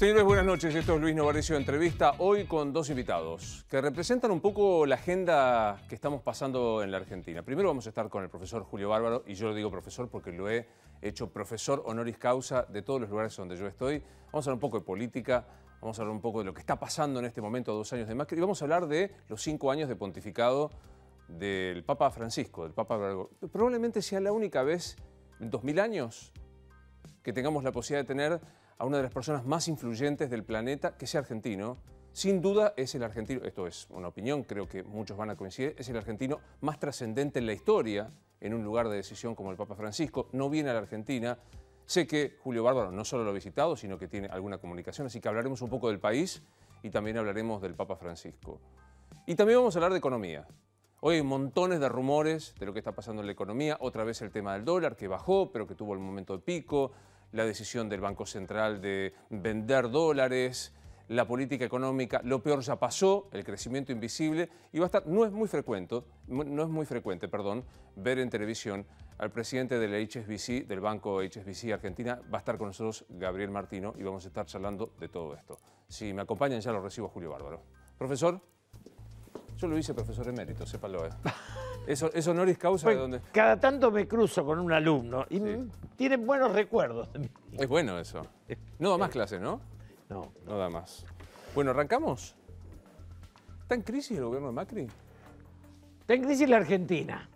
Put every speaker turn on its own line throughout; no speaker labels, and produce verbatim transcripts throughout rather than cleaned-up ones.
Señores, buenas noches. Esto es Luis Novarecio Entrevista, hoy con dos invitados que representan un poco la agenda que estamos pasando en la Argentina. Primero vamos a estar con el profesor Julio Bárbaro, y yo lo digo profesor porque lo he hecho profesor honoris causa de todos los lugares donde yo estoy. Vamos a hablar un poco de política, vamos a hablar un poco de lo que está pasando en este momento a dos años de Macri, y vamos a hablar de los cinco años de pontificado del Papa Francisco, del Papa Bergoglio. Probablemente sea la única vez en dos mil años que tengamos la posibilidad de tener a una de las personas más influyentes del planeta que sea argentino. Sin duda es el argentino, esto es una opinión, creo que muchos van a coincidir, es el argentino más trascendente en la historia en un lugar de decisión como el Papa Francisco. No viene a la Argentina. Sé que Julio Bárbaro no solo lo ha visitado, sino que tiene alguna comunicación, así que hablaremos un poco del país y también hablaremos del Papa Francisco. Y también vamos a hablar de economía. Hoy hay montones de rumores de lo que está pasando en la economía. Otra vez el tema del dólar, que bajó, pero que tuvo el momento de pico. La decisión del Banco Central de vender dólares, la política económica, lo peor ya pasó, el crecimiento invisible, y va a estar, no es muy frecuente, no es muy frecuente, perdón, ver en televisión al presidente del H S B C, del Banco H S B C Argentina. Va a estar con nosotros Gabriel Martino y vamos a estar charlando de todo esto. Si me acompañan, ya lo recibo a Julio Bárbaro. Profesor, yo lo hice profesor emérito, sépalo. Eh. Eso, eso honoris causa
pues,
de donde...
Cada tanto me cruzo con un alumno y sí. tienen buenos recuerdos de mí.
Es bueno eso. No da más clases, ¿no?
No.
No da más. Bueno, ¿arrancamos? ¿Está en crisis el gobierno de Macri?
Está en crisis la Argentina.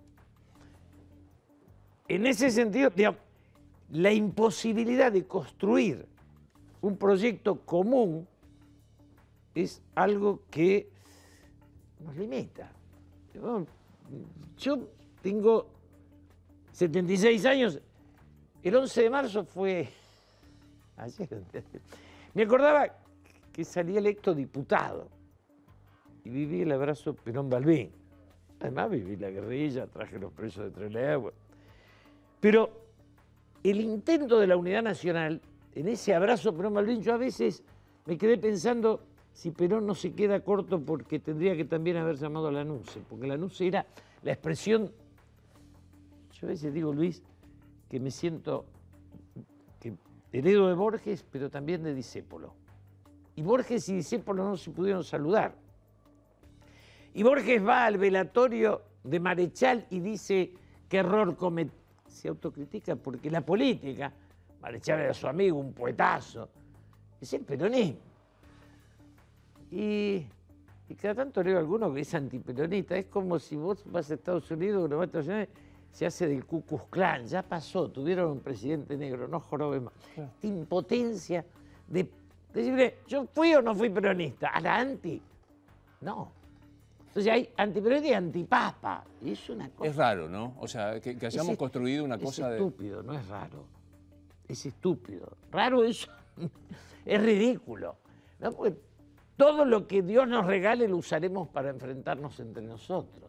En ese sentido, digamos, la imposibilidad de construir un proyecto común es algo que nos limita. Yo tengo setenta y seis años. El once de marzo fue ayer. Me acordaba que salí electo diputado y viví el abrazo Perón-Balbín. Además viví la guerrilla, traje los presos de Trelew. Pero el intento de la unidad nacional, en ese abrazo Perón-Balbín, yo a veces me quedé pensando si Perón no se queda corto porque tendría que también haber llamado a Lanuse, porque Lanuse era la expresión. Yo a veces digo, Luis, que me siento que heredo de Borges, pero también de Discépolo. Y Borges y Discépolo no se pudieron saludar. Y Borges va al velatorio de Marechal y dice qué error cometió. Se autocritica porque la política, Marechal era su amigo, un poetazo, es el peronismo. Y, y cada tanto leo a alguno que es antiperonista. Es como si vos vas a Estados Unidos, lo vas a Estados se hace del Ku Klux Klan. Ya pasó, tuvieron un presidente negro, no jorobe más. Claro. Esta impotencia de decirle, yo fui o no fui peronista. A la anti, no. Entonces hay antiperonista y antipapa. Y es una cosa...
Es raro, ¿no? O sea, que, que hayamos
es,
construido una cosa de...
Es estúpido, no es raro. Es estúpido. Raro eso. Es ridículo. ¿No? Porque todo lo que Dios nos regale lo usaremos para enfrentarnos entre nosotros.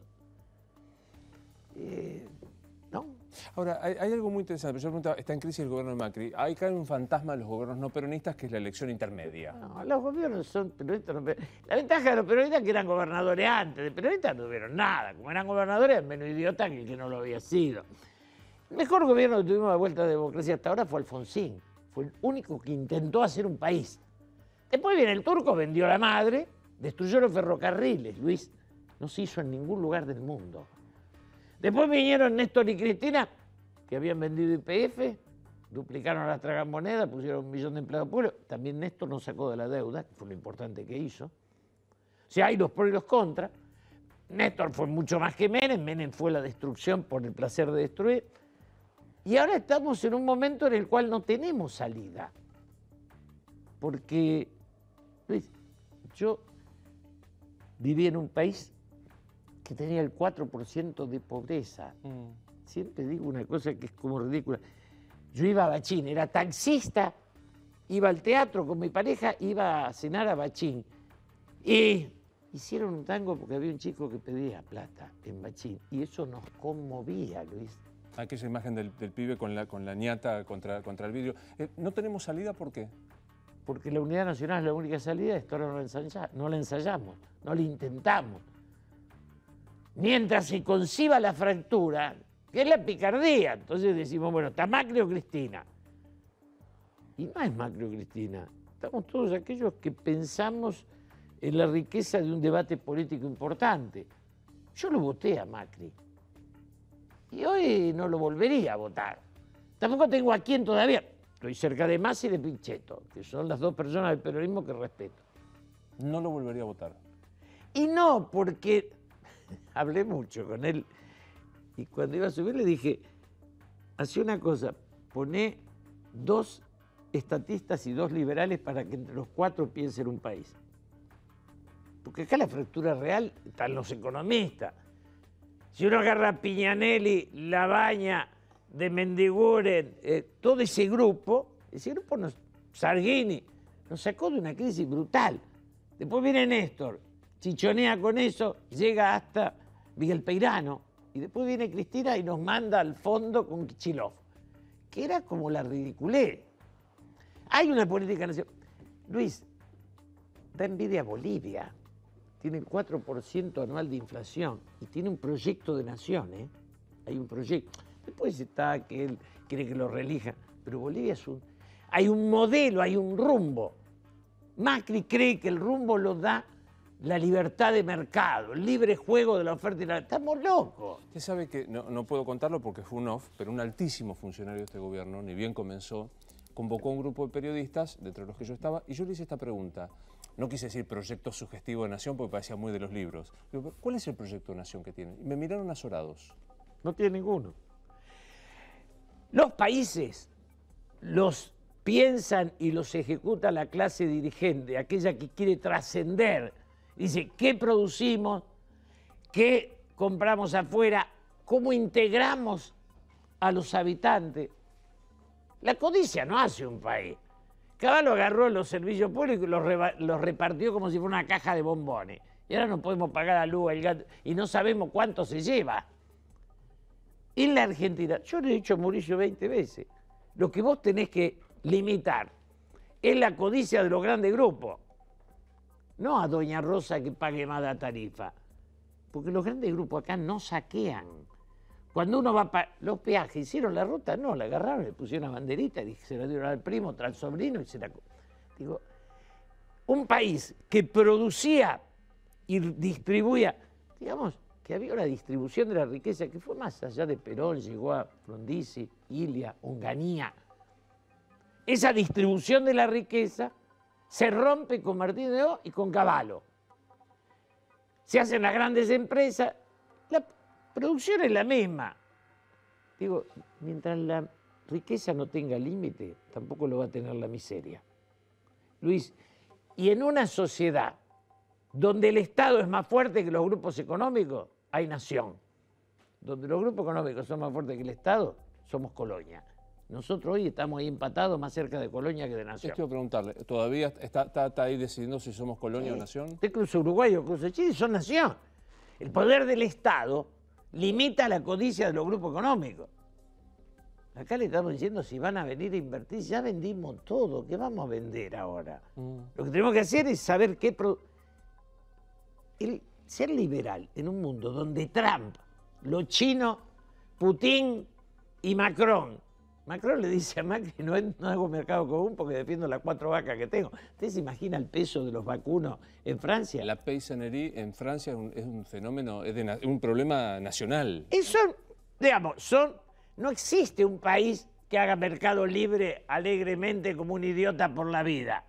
Eh, ¿No?
Ahora, hay, hay algo muy interesante. Yo preguntaba, está en crisis el gobierno de Macri. Hay cae un fantasma de los gobiernos no peronistas, que es la elección intermedia.
No, los gobiernos son peronistas. No peronistas. La ventaja de los peronistas es que eran gobernadores antes. De peronistas no tuvieron nada. Como eran gobernadores, eran menos idiotas que el que no lo había sido. El mejor gobierno que tuvimos de vuelta de democracia hasta ahora fue Alfonsín. Fue el único que intentó hacer un país. Después viene el turco, vendió la madre, destruyó los ferrocarriles, Luis. No se hizo en ningún lugar del mundo. Después vinieron Néstor y Cristina, que habían vendido Y P F, duplicaron las tragamonedas, pusieron un millón de empleados públicos. También Néstor nos sacó de la deuda, que fue lo importante que hizo. O sea, hay los pros y los contras. Néstor fue mucho más que Menem. Menem fue la destrucción por el placer de destruir. Y ahora estamos en un momento en el cual no tenemos salida. Porque, Luis, yo viví en un país que tenía el cuatro por ciento de pobreza. Mm. Siempre digo una cosa que es como ridícula. Yo iba a Bachín, era taxista, iba al teatro con mi pareja, iba a cenar a Bachín. Y hicieron un tango porque había un chico que pedía plata en Bachín. Y eso nos conmovía, Luis.
Aquella imagen del, del pibe con la, con la ñata contra, contra el vidrio. Eh, ¿No tenemos salida por qué?
Porque la unidad nacional es la única salida, esto ahora no la ensayamos, no la ensayamos, no la intentamos. Mientras se conciba la fractura, que es la picardía, entonces decimos, bueno, ¿está Macri o Cristina? Y no es Macri o Cristina, Estamos todos aquellos que pensamos en la riqueza de un debate político importante. Yo lo voté a Macri. Y hoy no lo volvería a votar. Tampoco tengo a quién todavía. Estoy cerca de Massa y de Pichetto, que son las dos personas del peronismo que respeto.
No lo volvería a votar.
Y no, porque hablé mucho con él. Y cuando iba a subir le dije, hacía una cosa, poné dos estatistas y dos liberales para que entre los cuatro piensen un país. Porque acá la fractura real están los economistas. Si uno agarra a Piñanelli, Labaña, de Mendiguren, eh, todo ese grupo, ese grupo, nos, Sargini, nos sacó de una crisis brutal. Después viene Néstor, chichonea con eso, llega hasta Miguel Peirano, y después viene Cristina y nos manda al fondo con Kicillof, que era como la ridiculez. Hay una política nacional. Luis, da envidia a Bolivia. Tiene el cuatro por ciento anual de inflación y tiene un proyecto de nación, ¿eh? Hay un proyecto. Después está que él quiere que lo reelija, pero Bolivia es un... Hay un modelo, hay un rumbo. Macri cree que el rumbo lo da la libertad de mercado, el libre juego de la oferta y la... Estamos locos.
Usted sabe que, no, no puedo contarlo porque fue un off, pero un altísimo funcionario de este gobierno, ni bien comenzó, convocó a un grupo de periodistas, dentro de los que yo estaba, y yo le hice esta pregunta. No quise decir proyecto sugestivo de nación porque parecía muy de los libros. Digo, ¿cuál es el proyecto de nación que tienen? Y me miraron azorados.
No tiene ninguno. Los países los piensan y los ejecuta la clase dirigente, aquella que quiere trascender. Dice, ¿qué producimos? ¿Qué compramos afuera? ¿Cómo integramos a los habitantes? La codicia no hace un país. Caballo agarró los servicios públicos y los, los repartió como si fuera una caja de bombones. Y ahora no podemos pagar la luz, el gas, y no sabemos cuánto se lleva. En la Argentina, yo le he dicho a Murillo veinte veces, lo que vos tenés que limitar es la codicia de los grandes grupos. No a Doña Rosa que pague más la tarifa. Porque los grandes grupos acá no saquean. Cuando uno va para los peajes, hicieron la ruta, no, la agarraron, le pusieron una banderita, y se la dieron al primo, al sobrino y se la... Digo, un país que producía y distribuía, digamos, que había una distribución de la riqueza que fue más allá de Perón, llegó a Frondizi, Ilia, Onganía. Esa distribución de la riqueza se rompe con Martín de O y con Cavallo. Se hacen las grandes empresas, la producción es la misma. Digo, mientras la riqueza no tenga límite, tampoco lo va a tener la miseria. Luis, y en una sociedad donde el Estado es más fuerte que los grupos económicos, hay nación. Donde los grupos económicos son más fuertes que el Estado, somos colonia. Nosotros hoy estamos ahí empatados más cerca de colonia que de nación.
Yo quiero preguntarle, ¿todavía está, está, está ahí decidiendo si somos colonia
sí.
o nación?
Usted cruza Uruguay o cruza Chile, son nación. El poder del Estado limita la codicia de los grupos económicos. Acá le estamos diciendo si van a venir a invertir, ya vendimos todo, ¿qué vamos a vender ahora? Mm. Lo que tenemos que hacer es saber qué... Pro... El ser liberal en un mundo donde Trump, los chinos, Putin y Macron... Macron le dice a Macri, no, no hago mercado común porque defiendo las cuatro vacas que tengo. ¿Usted se imagina el peso de los vacunos en Francia?
La paysannerie en Francia es un, es un fenómeno, es, de, es un problema nacional.
Eso, digamos, son, no existe un país que haga mercado libre alegremente como un idiota por la vida.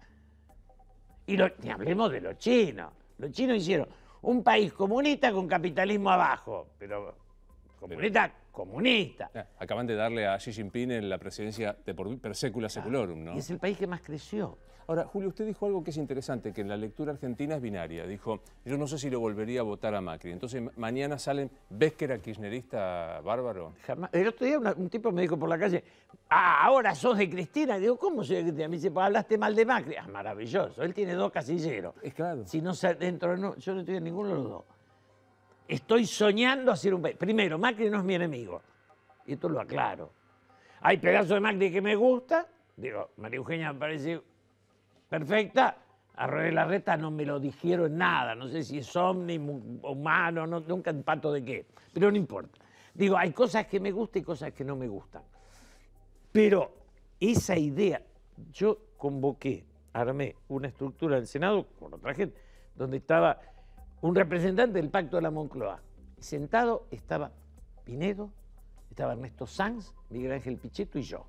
Y lo, ni hablemos de los chinos. Los chinos hicieron un país comunista con capitalismo abajo, pero comunista... Pero... comunista.
Acaban de darle a Xi Jinping en la presidencia de por, per secula seculorum, ¿no?
Y es el país que más creció.
Ahora, Julio, usted dijo algo que es interesante, que en la lectura argentina es binaria. Dijo, yo no sé si lo volvería a votar a Macri. Entonces, mañana salen, ¿ves que era kirchnerista bárbaro?
Jamás. El otro día una, un tipo me dijo por la calle, ah, ahora sos de Cristina. Digo, ¿cómo soy de Cristina? Me dice, pues hablaste mal de Macri. Ah, maravilloso, él tiene dos casilleros.
Es claro.
Si no, dentro, no, yo no estoy en ninguno de los dos. Estoy soñando hacer un país. Primero, Macri no es mi enemigo. Y esto lo aclaro. Hay pedazos de Macri que me gusta. Digo, María Eugenia me parece perfecta. A René Larreta no me lo dijeron nada. No sé si es ovni, humano, no, nunca empato de qué. Pero no importa. Digo, hay cosas que me gustan y cosas que no me gustan. Pero esa idea, yo convoqué armé una estructura del Senado con otra gente, donde estaba un representante del Pacto de la Moncloa. Sentado estaba Pinedo, estaba Ernesto Sanz, Miguel Ángel Pichetto y yo.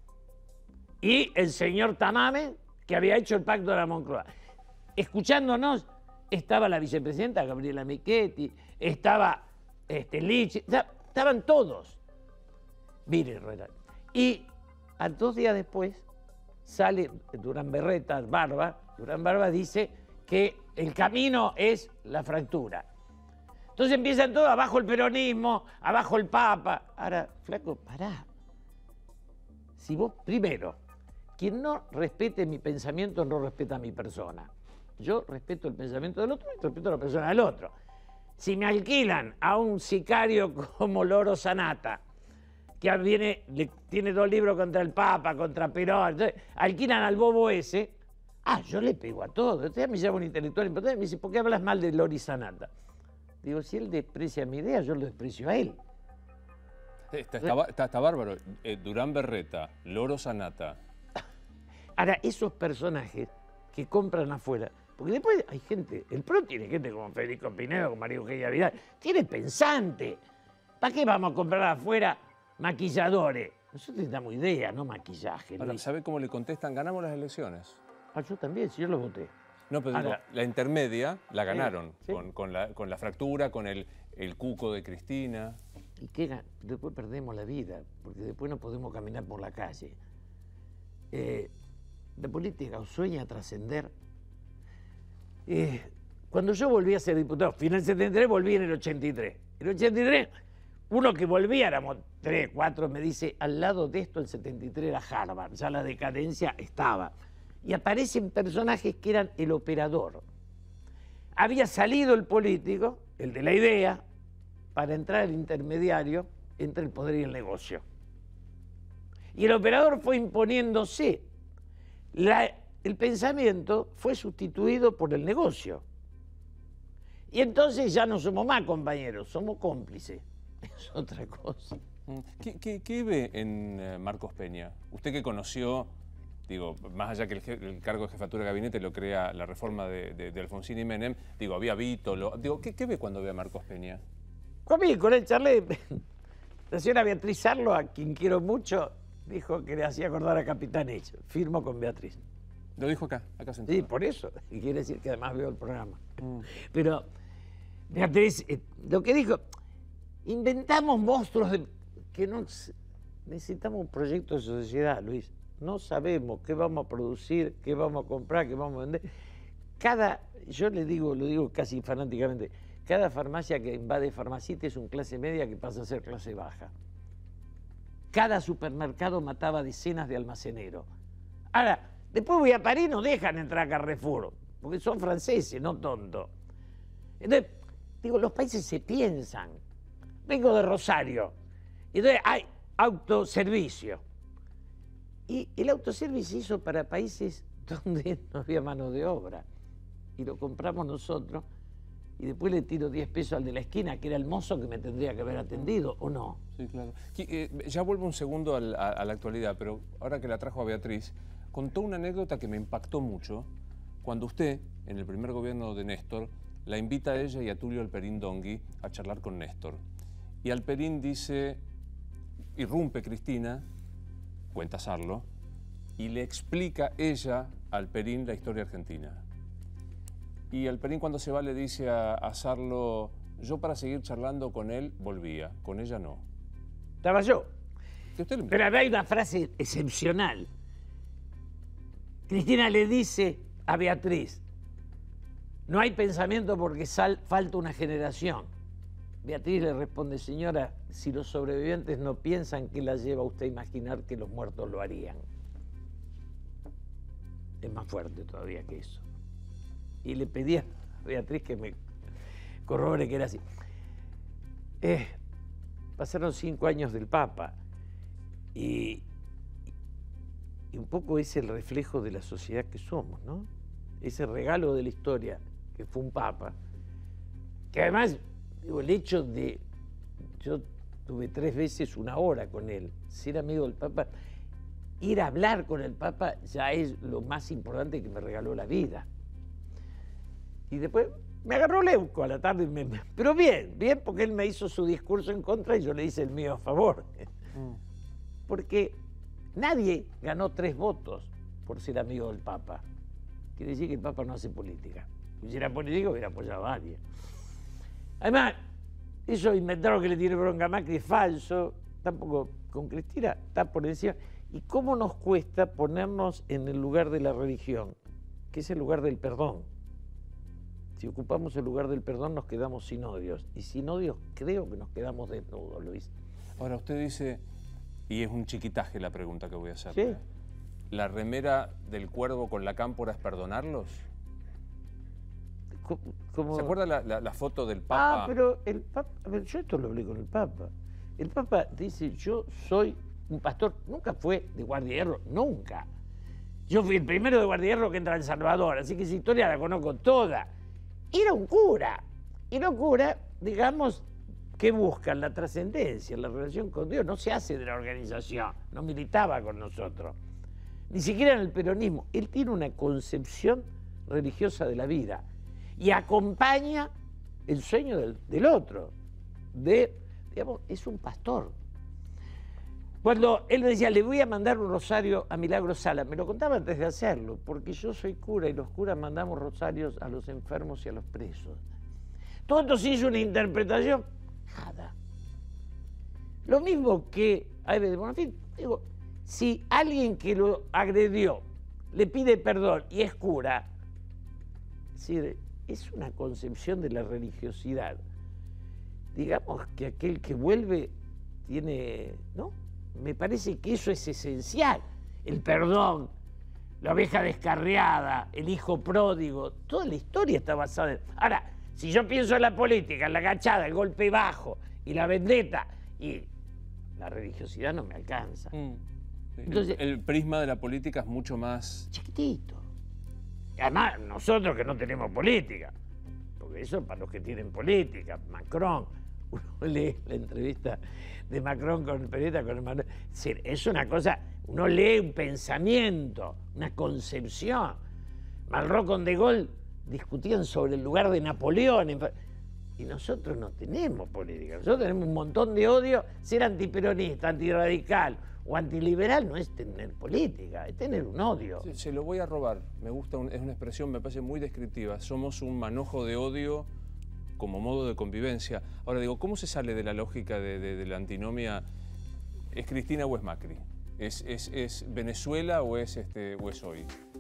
Y el señor Tamame, que había hecho el Pacto de la Moncloa. Escuchándonos estaba la vicepresidenta Gabriela Michetti, estaba este, Lichi, estaban todos. Mire, y a dos días después sale Durán Berreta, Barba, Durán Barba dice que el camino es la fractura. Entonces empiezan todos, abajo el peronismo, abajo el Papa. Ahora, flaco, pará. Si vos, primero, quien no respete mi pensamiento no respeta mi persona. Yo respeto el pensamiento del otro y respeto la persona del otro. Si me alquilan a un sicario como Loro Sanata, que viene, le, tiene dos libros contra el Papa, contra Perón, entonces, alquilan al bobo ese, ah, yo le pego a todo. Entonces me llama un intelectual importante y me dice, ¿por qué hablas mal de Lori Sanata? Digo, si él desprecia mi idea, yo lo desprecio a él.
Está, está, está, está bárbaro. Eh, Durán Berreta, Loro Sanata.
Ahora, esos personajes que compran afuera, porque después hay gente, el P R O tiene gente como Federico Pinedo, como María Eugenia Vidal, tiene pensante. ¿Para qué vamos a comprar afuera maquilladores? Nosotros necesitamos ideas, no maquillaje.
Ahora, ¿sabe cómo le contestan? Ganamos las elecciones.
Ah, yo también, si yo lo voté.
No, pero
Ahora,
digo, la intermedia la ganaron,
sí.
con, con, la, con la fractura, con el, el cuco de Cristina.
¿Y qué? Después perdemos la vida, porque después no podemos caminar por la calle. Eh, la política sueña trascender. Eh, cuando yo volví a ser diputado, final del setenta y tres, volví en el ochenta y tres. En el ochenta y tres, uno que volvía, éramos tres, cuatro, me dice, al lado de esto el setenta y tres era Harvard, ya la decadencia estaba. Y aparecen personajes que eran el operador. Había salido el político, el de la idea, para entrar el intermediario entre el poder y el negocio. Y el operador fue imponiéndose. La, el pensamiento fue sustituido por el negocio. Y entonces ya no somos más compañeros, somos cómplices. Es otra cosa.
¿Qué, qué, qué ve en uh, Marcos Peña? Usted que conoció, digo, más allá que el, el cargo de jefatura de gabinete lo crea la reforma de, de, de Alfonsín y Menem, digo, había Vítolo, digo, ¿qué, ¿qué ve cuando ve a Marcos Peña?
Conmigo, con él charlé. La señora Beatriz Sarlo, a quien quiero mucho, dijo que le hacía acordar a Capitán Hecho. Firmo con Beatriz.
Lo dijo acá, acá sentado.
Sí, por eso. Y quiere decir que además veo el programa.
Mm.
Pero Beatriz, eh, lo que dijo, inventamos monstruos de, que no necesitamos un proyecto de sociedad, Luis. No sabemos qué vamos a producir, qué vamos a comprar, qué vamos a vender. Cada, yo le digo, lo digo casi fanáticamente, cada farmacia que invade Farmacite es un clase media que pasa a ser clase baja. Cada supermercado mataba decenas de almaceneros. Ahora, después voy a París, no dejan entrar a Carrefour, porque son franceses, no tontos. Entonces, digo, los países se piensan. Vengo de Rosario, y entonces hay autoservicio. Y el autoservicio se hizo para países donde no había mano de obra. Y lo compramos nosotros, y después le tiro diez pesos al de la esquina, que era el mozo que me tendría que haber atendido, ¿o no?
Sí, claro. Eh, ya vuelvo un segundo al, a, a la actualidad, pero ahora que la trajo a Beatriz, contó una anécdota que me impactó mucho cuando usted, en el primer gobierno de Néstor, la invita a ella y a Tulio Alperín Dongui a charlar con Néstor. Y Alperín dice, irrumpe Cristina, cuenta Sarlo, y le explica ella a Alperín la historia argentina. Y Alperín cuando se va le dice a, a Sarlo, yo para seguir charlando con él volvía, con ella no.
Estaba yo.
Usted le...
Pero hay una frase excepcional. Cristina le dice a Beatriz, no hay pensamiento porque sal, falta una generación. Beatriz le responde, señora, si los sobrevivientes no piensan, ¿qué la lleva a usted a imaginar que los muertos lo harían? Es más fuerte todavía que eso. Y le pedí a Beatriz que me corrobore que era así. Eh, pasaron cinco años del Papa y, y un poco es el reflejo de la sociedad que somos, ¿no? Ese regalo de la historia que fue un Papa, que además, digo, el hecho de, yo tuve tres veces una hora con él, ser amigo del Papa, ir a hablar con el Papa ya es lo más importante que me regaló la vida. Y después me agarró Leuco a la tarde, y me, pero bien, bien, porque él me hizo su discurso en contra y yo le hice el mío a favor. Mm. Porque nadie ganó tres votos por ser amigo del Papa. Quiere decir que el Papa no hace política. Si era político, hubiera apoyado a alguien. Además, eso inventaron que le tiene bronca a Macri es falso, tampoco con Cristina, está por encima. ¿Y cómo nos cuesta ponernos en el lugar de la religión, que es el lugar del perdón? Si ocupamos el lugar del perdón nos quedamos sin odios, y sin odios creo que nos quedamos desnudos, Luis.
Ahora, usted dice, y es un chiquitaje la pregunta que voy a hacer,
¿sí?
¿La remera del cuervo con la cámpora es perdonarlos? ¿Cómo? ¿Se acuerda la, la, la foto del Papa?
Ah, pero el Papa, a ver, yo esto lo hablé con el Papa. El Papa dice, yo soy un pastor, nunca fue de Guardia de Hierro, nunca. Yo fui el primero de Guardia de Hierro que entra en El Salvador, así que esa historia la conozco toda. Era un cura, y los curas, digamos, que buscan la trascendencia, la relación con Dios, no se hace de la organización, no militaba con nosotros, ni siquiera en el peronismo. Él tiene una concepción religiosa de la vida y acompaña el sueño del, del otro, de, digamos, es un pastor. Cuando él me decía, le voy a mandar un rosario a Milagro Sala, me lo contaba antes de hacerlo, porque yo soy cura y los curas mandamos rosarios a los enfermos y a los presos. Todo esto se hizo una interpretación, nada. Lo mismo que, a ver, bueno, en fin, digo, si alguien que lo agredió le pide perdón y es cura, es decir, es una concepción de la religiosidad. Digamos que aquel que vuelve tiene, ¿no? Me parece que eso es esencial. El perdón, la oveja descarriada, el hijo pródigo, toda la historia está basada en... Ahora, si yo pienso en la política, en la agachada, el golpe bajo y la vendetta, y la religiosidad no me alcanza. Mm.
Entonces, el, el prisma de la política es mucho más...
chiquitito. Además, nosotros que no tenemos política, porque eso es para los que tienen política, Macron, uno lee la entrevista de Macron con el periodista, con Emmanuel, es una cosa, uno lee un pensamiento, una concepción. Malraux con De Gaulle discutían sobre el lugar de Napoleón, y nosotros no tenemos política, nosotros tenemos un montón de odio. Ser antiperonista, antiradical o antiliberal no es tener política, es tener un odio.
Se, se lo voy a robar, me gusta, un, es una expresión, me parece muy descriptiva. Somos un manojo de odio como modo de convivencia. Ahora digo, ¿cómo se sale de la lógica de, de, de la antinomia? ¿Es Cristina o es Macri? ¿Es, es, es Venezuela o es, este, o es hoy?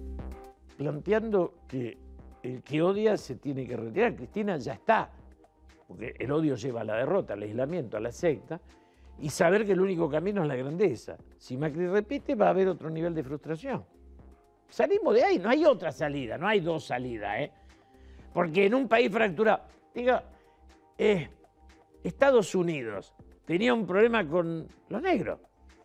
Planteando que el que odia se tiene que retirar. Cristina ya está, porque el odio lleva a la derrota, al aislamiento, a la secta, y saber que el único camino es la grandeza. Si Macri repite, va a haber otro nivel de frustración. Salimos de ahí, no hay otra salida, no hay dos salidas, ¿eh? Porque en un país fracturado, diga, eh, Estados Unidos tenía un problema con los negros,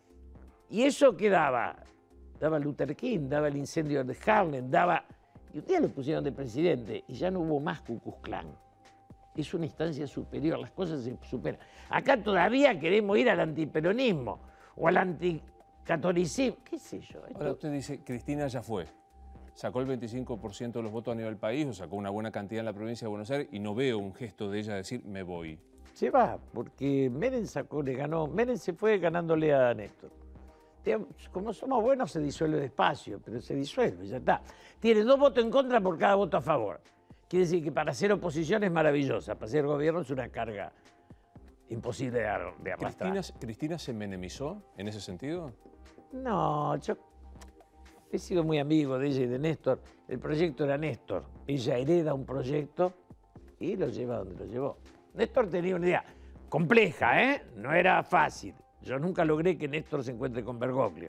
y eso ¿qué daba? Daba Luther King, daba el incendio de Harlem, daba... Y un día lo pusieron de presidente y ya no hubo más Ku Klux Klan. Es una instancia superior, las cosas se superan. Acá todavía queremos ir al antiperonismo o al anticatolicismo, qué sé yo. Esto...
Ahora usted dice, Cristina ya fue, sacó el veinticinco por ciento de los votos a nivel país, o sacó una buena cantidad en la provincia de Buenos Aires, y no veo un gesto de ella decir, me voy.
Se va, porque Menem sacó, le ganó, Menem se fue ganándole a Néstor. Como somos buenos se disuelve despacio, pero se disuelve, ya está. Tiene dos votos en contra por cada voto a favor. Quiere decir que para hacer oposición es maravillosa, para hacer gobierno es una carga imposible de, de arrastrar.
¿Cristina, ¿Cristina se menemizó en ese sentido?
No, yo he sido muy amigo de ella y de Néstor. El proyecto era Néstor. Ella hereda un proyecto y lo lleva donde lo llevó. Néstor tenía una idea compleja, ¿eh? No era fácil. Yo nunca logré que Néstor se encuentre con Bergoglio.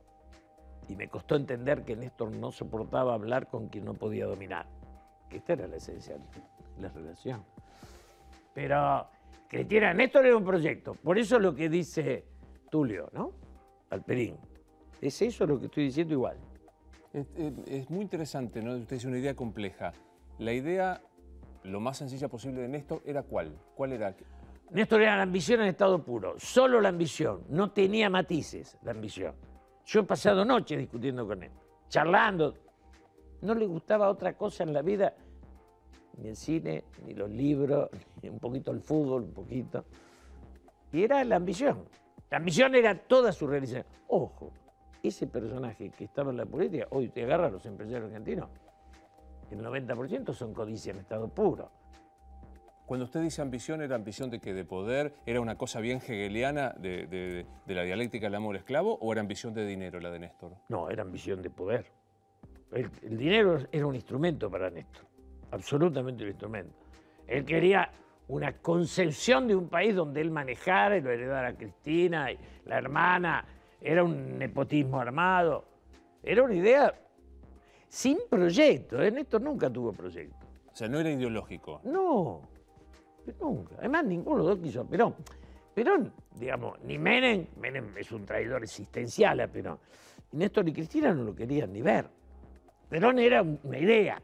Y me costó entender que Néstor no soportaba hablar con quien no podía dominar. Esta era la esencia de la relación. Pero Cristina, Néstor era un proyecto. Por eso lo que dice Tulio, ¿no? Alperín. Es eso lo que estoy diciendo igual.
Es, es, es muy interesante, ¿no? Usted dice una idea compleja. La idea, lo más sencilla posible de Néstor, ¿era cuál? ¿Cuál era?
Néstor era la ambición en estado puro, solo la ambición, no tenía matices la ambición. Yo he pasado noches discutiendo con él, charlando. No le gustaba otra cosa en la vida, ni el cine, ni los libros, ni un poquito el fútbol, un poquito. Y era la ambición. La ambición era toda su realización. Ojo, ese personaje que estaba en la política, hoy te agarra a los empresarios argentinos, el noventa por ciento son codicia en estado puro.
Cuando usted dice ambición, ¿era ambición de que de poder? ¿Era una cosa bien hegeliana de, de, de la dialéctica del amo al esclavo? ¿O era ambición de dinero la de Néstor?
No, era ambición de poder. El, el dinero era un instrumento para Néstor, absolutamente un instrumento. Él quería una concepción de un país donde él manejara y lo heredara a Cristina, y la hermana, era un nepotismo armado. Era una idea sin proyecto, ¿eh? Néstor nunca tuvo proyecto.
O sea, no era ideológico.
No. Nunca. Además, ninguno de los dos quiso a Perón. Perón, digamos, ni Menem, Menem es un traidor existencial a Perón. Y Néstor y Cristina no lo querían ni ver. Perón era una idea.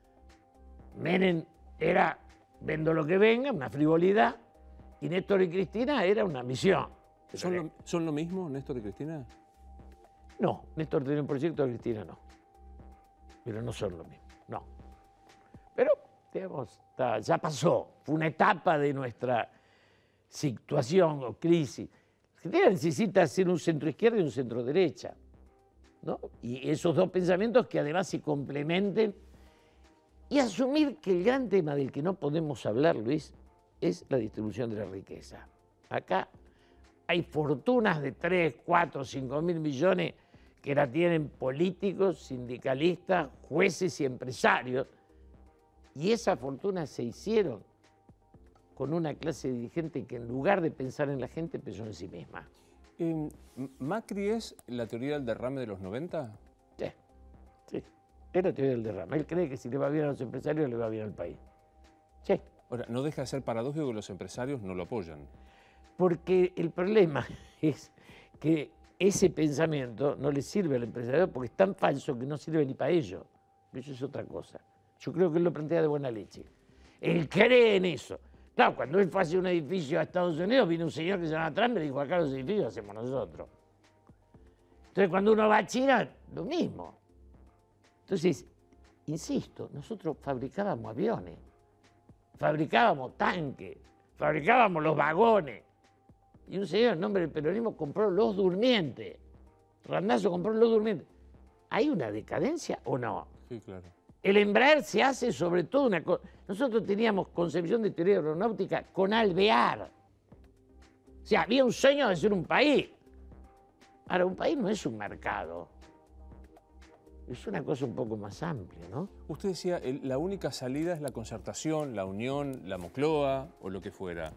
Menem era, vendo lo que venga, una frivolidad. Y Néstor y Cristina era una misión.
¿Son lo, ¿Son lo mismo, Néstor y Cristina?
No, Néstor tenía un proyecto, Cristina no. Pero no son lo mismo, no. Pero, digamos, está, ya pasó. Fue una etapa de nuestra situación o crisis. Argentina necesita hacer un centro izquierda y un centro derecha, ¿no? Y esos dos pensamientos que además se complementen y asumir que el gran tema del que no podemos hablar, Luis, es la distribución de la riqueza. Acá hay fortunas de tres, cuatro, cinco mil millones que la tienen políticos, sindicalistas, jueces y empresarios. Y esas fortunas se hicieron con una clase dirigente que en lugar de pensar en la gente, pensó en sí misma.
Eh, ¿Macri es la teoría del derrame de los noventa?
Sí, sí, es la teoría del derrame. Él cree que si le va bien a los empresarios, le va bien al país. Sí.
Ahora, no deja de ser paradójico que los empresarios no lo apoyan.
Porque el problema es que ese pensamiento no le sirve al empresario porque es tan falso que no sirve ni para ellos. Eso es otra cosa. Yo creo que él lo plantea de buena leche. Él cree en eso. Claro, cuando él fue a hacer un edificio a Estados Unidos, vino un señor que se llama Trump y le dijo, acá los edificios hacemos nosotros. Entonces, cuando uno va a China, lo mismo. Entonces, insisto, nosotros fabricábamos aviones, fabricábamos tanques, fabricábamos los vagones. Y un señor en nombre del peronismo compró los durmientes. Randazzo compró los durmientes. ¿Hay una decadencia o no?
Sí, claro.
El Embraer se hace sobre todo una cosa. Nosotros teníamos concepción de teoría aeronáutica con Alvear. O sea, había un sueño de ser un país. Ahora, un país no es un mercado. Es una cosa un poco más amplia, ¿no?
Usted decía, el, la única salida es la concertación, la unión, la Moncloa o lo que fuera.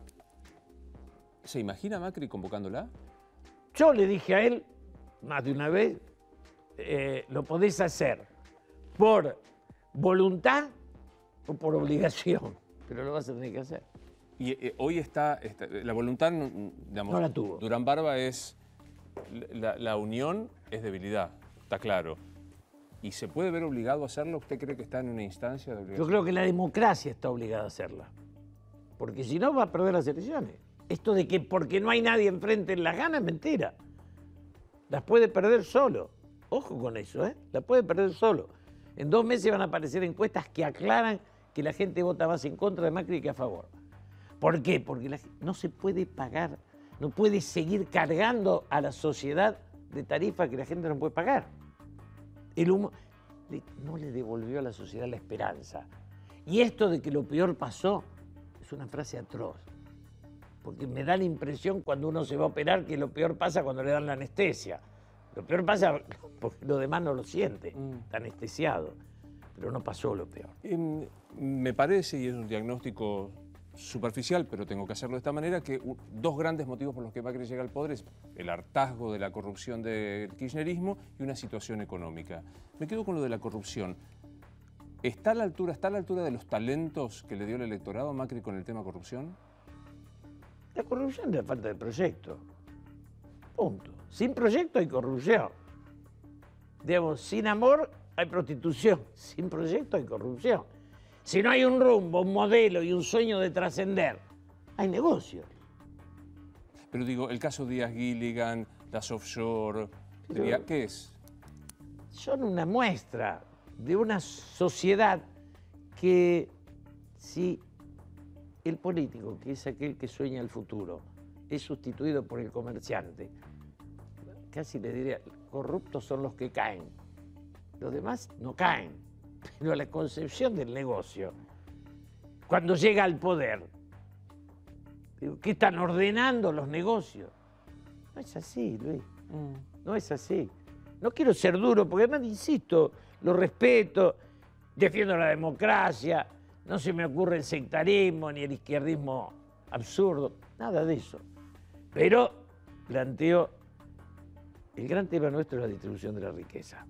¿Se imagina Macri convocándola?
Yo le dije a él, más de una vez, eh, lo podés hacer por voluntad o por obligación, pero lo vas a tener que hacer.
Y eh, hoy está, está, la voluntad, digamos,
no la tuvo.
Durán Barba es, la, la unión es debilidad, está claro. ¿Y se puede ver obligado a hacerlo? ¿Usted cree que está en una instancia de obligación?
Yo creo que la democracia está obligada a hacerla, porque si no va a perder las elecciones. Esto de que porque no hay nadie enfrente en las ganas es mentira. Las puede perder solo. Ojo con eso, ¿eh? Las puede perder solo. En dos meses van a aparecer encuestas que aclaran que la gente vota más en contra de Macri que a favor. ¿Por qué? Porque la, no se puede pagar, no puede seguir cargando a la sociedad de tarifas que la gente no puede pagar. El humo no le devolvió a la sociedad la esperanza. Y esto de que lo peor pasó es una frase atroz. Porque me da la impresión cuando uno se va a operar que lo peor pasa cuando le dan la anestesia. Lo peor pasa porque lo demás no lo siente, mm. está anestesiado. Pero no pasó lo peor.
Eh, me parece, y es un diagnóstico superficial, pero tengo que hacerlo de esta manera, que uh, dos grandes motivos por los que Macri llega al poder es el hartazgo de la corrupción del kirchnerismo y una situación económica. Me quedo con lo de la corrupción. ¿Está a la altura, está a la altura de los talentos que le dio el electorado a Macri con el tema corrupción?
La corrupción es la falta de proyecto. Punto. Sin proyecto hay corrupción. Digamos, sin amor hay prostitución. Sin proyecto hay corrupción. Si no hay un rumbo, un modelo y un sueño de trascender, hay negocio.
Pero digo, el caso Díaz Gilligan, las offshore... Pero, ¿qué es?
Son una muestra de una sociedad que, si el político, que es aquel que sueña el futuro, es sustituido por el comerciante, casi le diría, corruptos son los que caen. Los demás no caen, pero la concepción del negocio, cuando llega al poder, ¿qué están ordenando los negocios? No es así, Luis, mm. no es así. No quiero ser duro, porque además, insisto, lo respeto, defiendo la democracia, no se me ocurre el sectarismo ni el izquierdismo absurdo, nada de eso. Pero planteo, el gran tema nuestro es la distribución de la riqueza.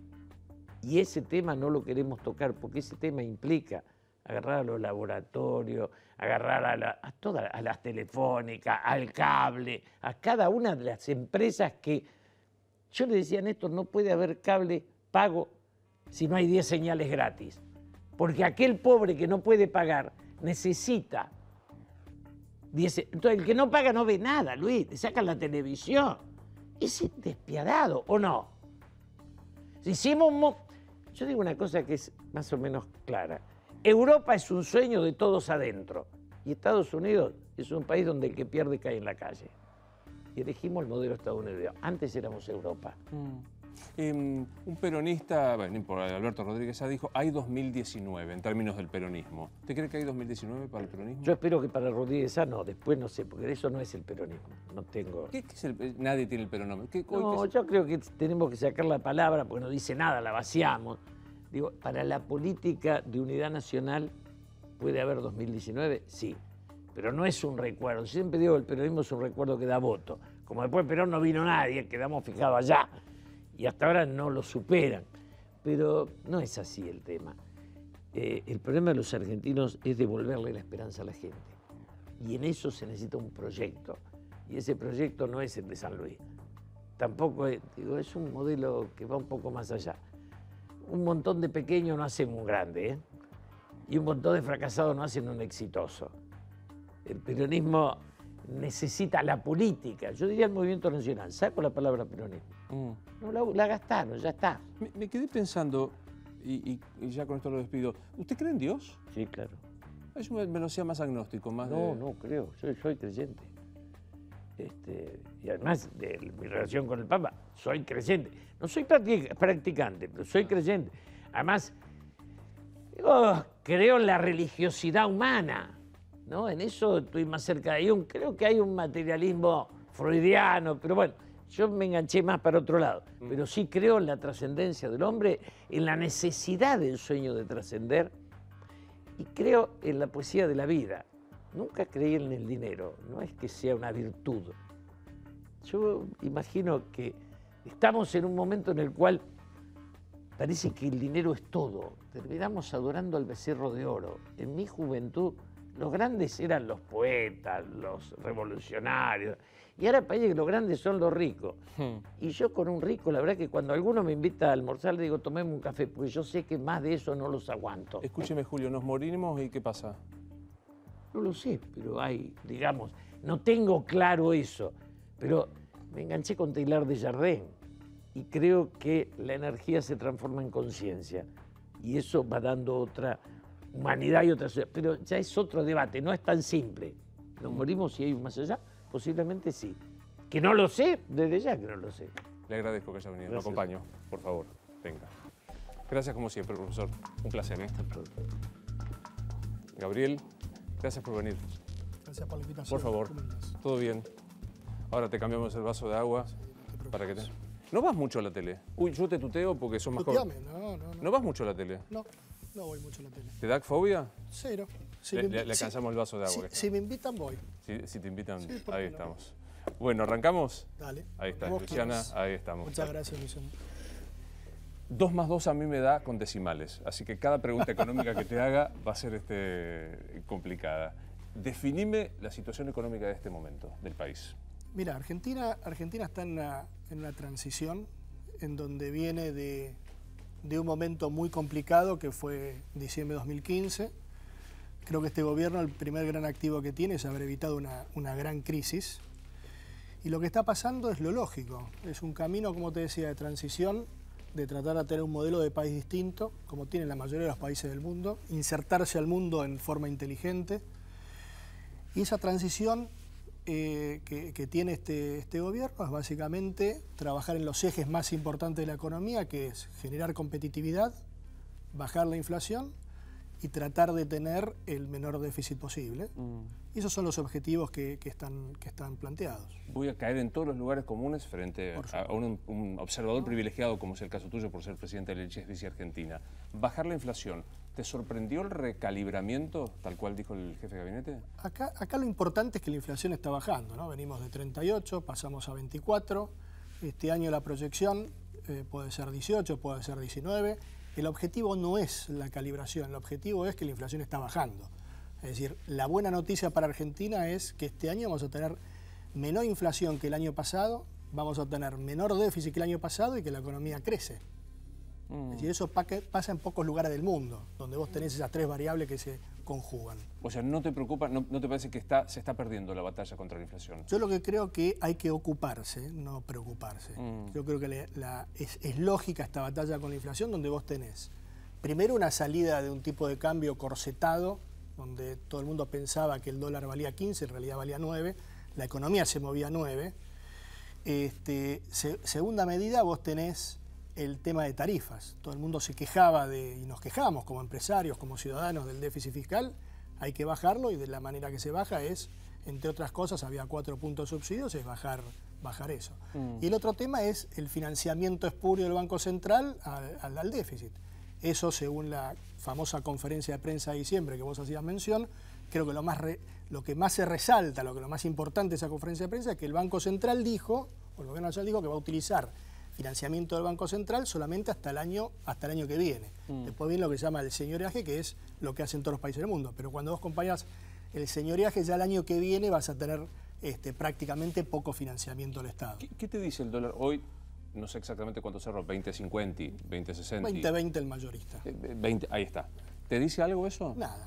Y ese tema no lo queremos tocar, porque ese tema implica agarrar a los laboratorios, agarrar a, la, a todas a las telefónicas, al cable, a cada una de las empresas que... Yo le decía a Néstor, no puede haber cable pago si no hay diez señales gratis. Porque aquel pobre que no puede pagar necesita diez... Entonces, el que no paga no ve nada, Luis, te sacan la televisión. Es despiadado, ¿o no? Hicimos... Mo... Yo digo una cosa que es más o menos clara. Europa es un sueño de todos adentro. Y Estados Unidos es un país donde el que pierde cae en la calle. Y elegimos el modelo estadounidense. Antes éramos Europa.
Mm. Eh, un peronista, bueno, por Alberto Rodríguez ya dijo, hay dos mil diecinueve en términos del peronismo. ¿Usted cree que hay dos mil diecinueve para el peronismo?
Yo espero que para Rodríguez no, después no sé, porque eso no es el peronismo. No tengo...
¿Qué, qué es el, nadie tiene el peronismo? ¿Qué,
no,
qué es?
Yo creo que tenemos que sacar la palabra, porque no dice nada, la vaciamos. Digo, para la política de unidad nacional, ¿puede haber dos mil diecinueve? Sí. Pero no es un recuerdo. Siempre digo que el peronismo es un recuerdo que da voto. Como después Perón no vino nadie, quedamos fijados allá. Y hasta ahora no lo superan. Pero no es así el tema. Eh, el problema de los argentinos es devolverle la esperanza a la gente. Y en eso se necesita un proyecto. Y ese proyecto no es el de San Luis. Tampoco es, digo, es un modelo que va un poco más allá. Un montón de pequeños no hacen un grande, ¿eh? Y un montón de fracasados no hacen un exitoso. El peronismo necesita la política, yo diría el movimiento nacional, saco la palabra peronismo. Mm. No la, la gastaron, ya está.
Me, me quedé pensando, y, y, y ya con esto lo despido, ¿usted cree en Dios?
Sí, claro.
Yo me, me lo hacía más agnóstico, más
No,
de...
no creo, soy, soy creyente. Este, y además de mi relación con el Papa, soy creyente. No soy practicante, pero soy creyente. Además, oh, creo en la religiosidad humana, ¿no? En eso estoy más cerca de Jung. Creo que hay un materialismo freudiano, pero bueno, yo me enganché más para otro lado. Mm. Pero sí creo en la trascendencia del hombre, en la necesidad del sueño de trascender, y creo en la poesía de la vida. Nunca creí en el dinero, no es que sea una virtud. Yo imagino que estamos en un momento en el cual parece que el dinero es todo. Terminamos adorando al becerro de oro. En mi juventud, los grandes eran los poetas, los revolucionarios. Y ahora parece que los grandes son los ricos. Hmm. Y yo con un rico, la verdad que cuando alguno me invita a almorzar, le digo, tomemos un café, porque yo sé que más de eso no los aguanto.
Escúcheme, Julio, ¿nos morimos y qué pasa?
No lo sé, pero hay, digamos, no tengo claro eso. Pero me enganché con Teilhard de Chardin y creo que la energía se transforma en conciencia. Y eso va dando otra humanidad y otra sociedad. Pero ya es otro debate, no es tan simple. ¿Nos morimos si hay un más allá? Posiblemente sí. Que no lo sé, desde ya que no lo sé.
Le agradezco que haya venido. Lo acompaño, por favor. Venga. Gracias como siempre, profesor. Un placer, ¿eh? Gabriel, gracias por venir.
Gracias por la invitación.
Por favor. Todo bien. Ahora te cambiamos el vaso de agua
no
para que te... ¿No vas mucho a la tele? Uy, yo te tuteo porque sos más joven.
No, no, no.
¿No vas mucho a la tele?
No, no voy mucho a la tele.
¿Te da fobia?
Cero. Si
le,
me,
le, le alcanzamos
si,
el vaso de agua.
Si, si me invitan, voy.
Si, si te invitan,
sí,
ahí estamos. Bueno, ¿arrancamos?
Dale.
Ahí está, Luciana,
quieras.
Ahí estamos.
Muchas gracias, Luciana.
Dos más dos a mí me da con decimales, así que cada pregunta económica que te haga va a ser este, complicada. Definime la situación económica de este momento del país.
Mira, Argentina, Argentina está en una, en una transición en donde viene de, de un momento muy complicado que fue diciembre de dos mil quince. Creo que este gobierno, el primer gran activo que tiene es haber evitado una, una gran crisis. Y lo que está pasando es lo lógico. Es un camino, como te decía, de transición, de tratar de tener un modelo de país distinto, como tienen la mayoría de los países del mundo, insertarse al mundo en forma inteligente. Y esa transición eh, que, que tiene este, este gobierno es básicamente trabajar en los ejes más importantes de la economía, que es generar competitividad, bajar la inflación y tratar de tener el menor déficit posible. Mm. Y esos son los objetivos que, que, están, que están planteados.
Voy a caer en todos los lugares comunes frente a, a un, un observador no. privilegiado, como es el caso tuyo por ser presidente del H S B C Argentina. Bajar la inflación, ¿te sorprendió el recalibramiento, tal cual dijo el jefe de gabinete?
Acá, acá lo importante es que la inflación está bajando, ¿no? Venimos de treinta y ocho, pasamos a veinticuatro. Este año la proyección eh, puede ser dieciocho, puede ser diecinueve. El objetivo no es la calibración, el objetivo es que la inflación está bajando. Es decir, la buena noticia para Argentina es que este año vamos a tener menor inflación que el año pasado, vamos a tener menor déficit que el año pasado y que la economía crece. Mm. Es decir, eso pasa en pocos lugares del mundo, donde vos tenés esas tres variables que se conjugan.
O sea, ¿no te preocupa, no, no te parece que está, se está perdiendo la batalla contra la inflación?
Yo lo que creo que hay que ocuparse, no preocuparse. Mm. Yo creo que la, la, es, es lógica esta batalla con la inflación, donde vos tenés primero una salida de un tipo de cambio corsetado, donde todo el mundo pensaba que el dólar valía quince, en realidad valía nueve, la economía se movía a nueve. Este, se, segunda medida, vos tenés el tema de tarifas. Todo el mundo se quejaba de, y nos quejamos como empresarios, como ciudadanos, del déficit fiscal. Hay que bajarlo y de la manera que se baja es, entre otras cosas, había cuatro puntos subsidios, es bajar, bajar eso. Mm. Y el otro tema es el financiamiento espurio del Banco Central al, al, al déficit. Eso, según la famosa conferencia de prensa de diciembre que vos hacías mención, creo que lo, más re, lo que más se resalta, lo que lo más importante de esa conferencia de prensa es que el Banco Central dijo, o el Gobierno Nacional dijo que va a utilizar financiamiento del Banco Central solamente hasta el año, hasta el año que viene. Mm. Después viene lo que se llama el señoreaje, que es lo que hacen todos los países del mundo. Pero cuando vos comparas el señoreaje, ya el año que viene vas a tener este, prácticamente poco financiamiento del Estado.
¿Qué, qué te dice el dólar hoy? No sé exactamente cuánto cerró, veinte cincuenta, veinte sesenta.
veinte veinte el mayorista.
veinte, ahí está. ¿Te dice algo eso?
Nada.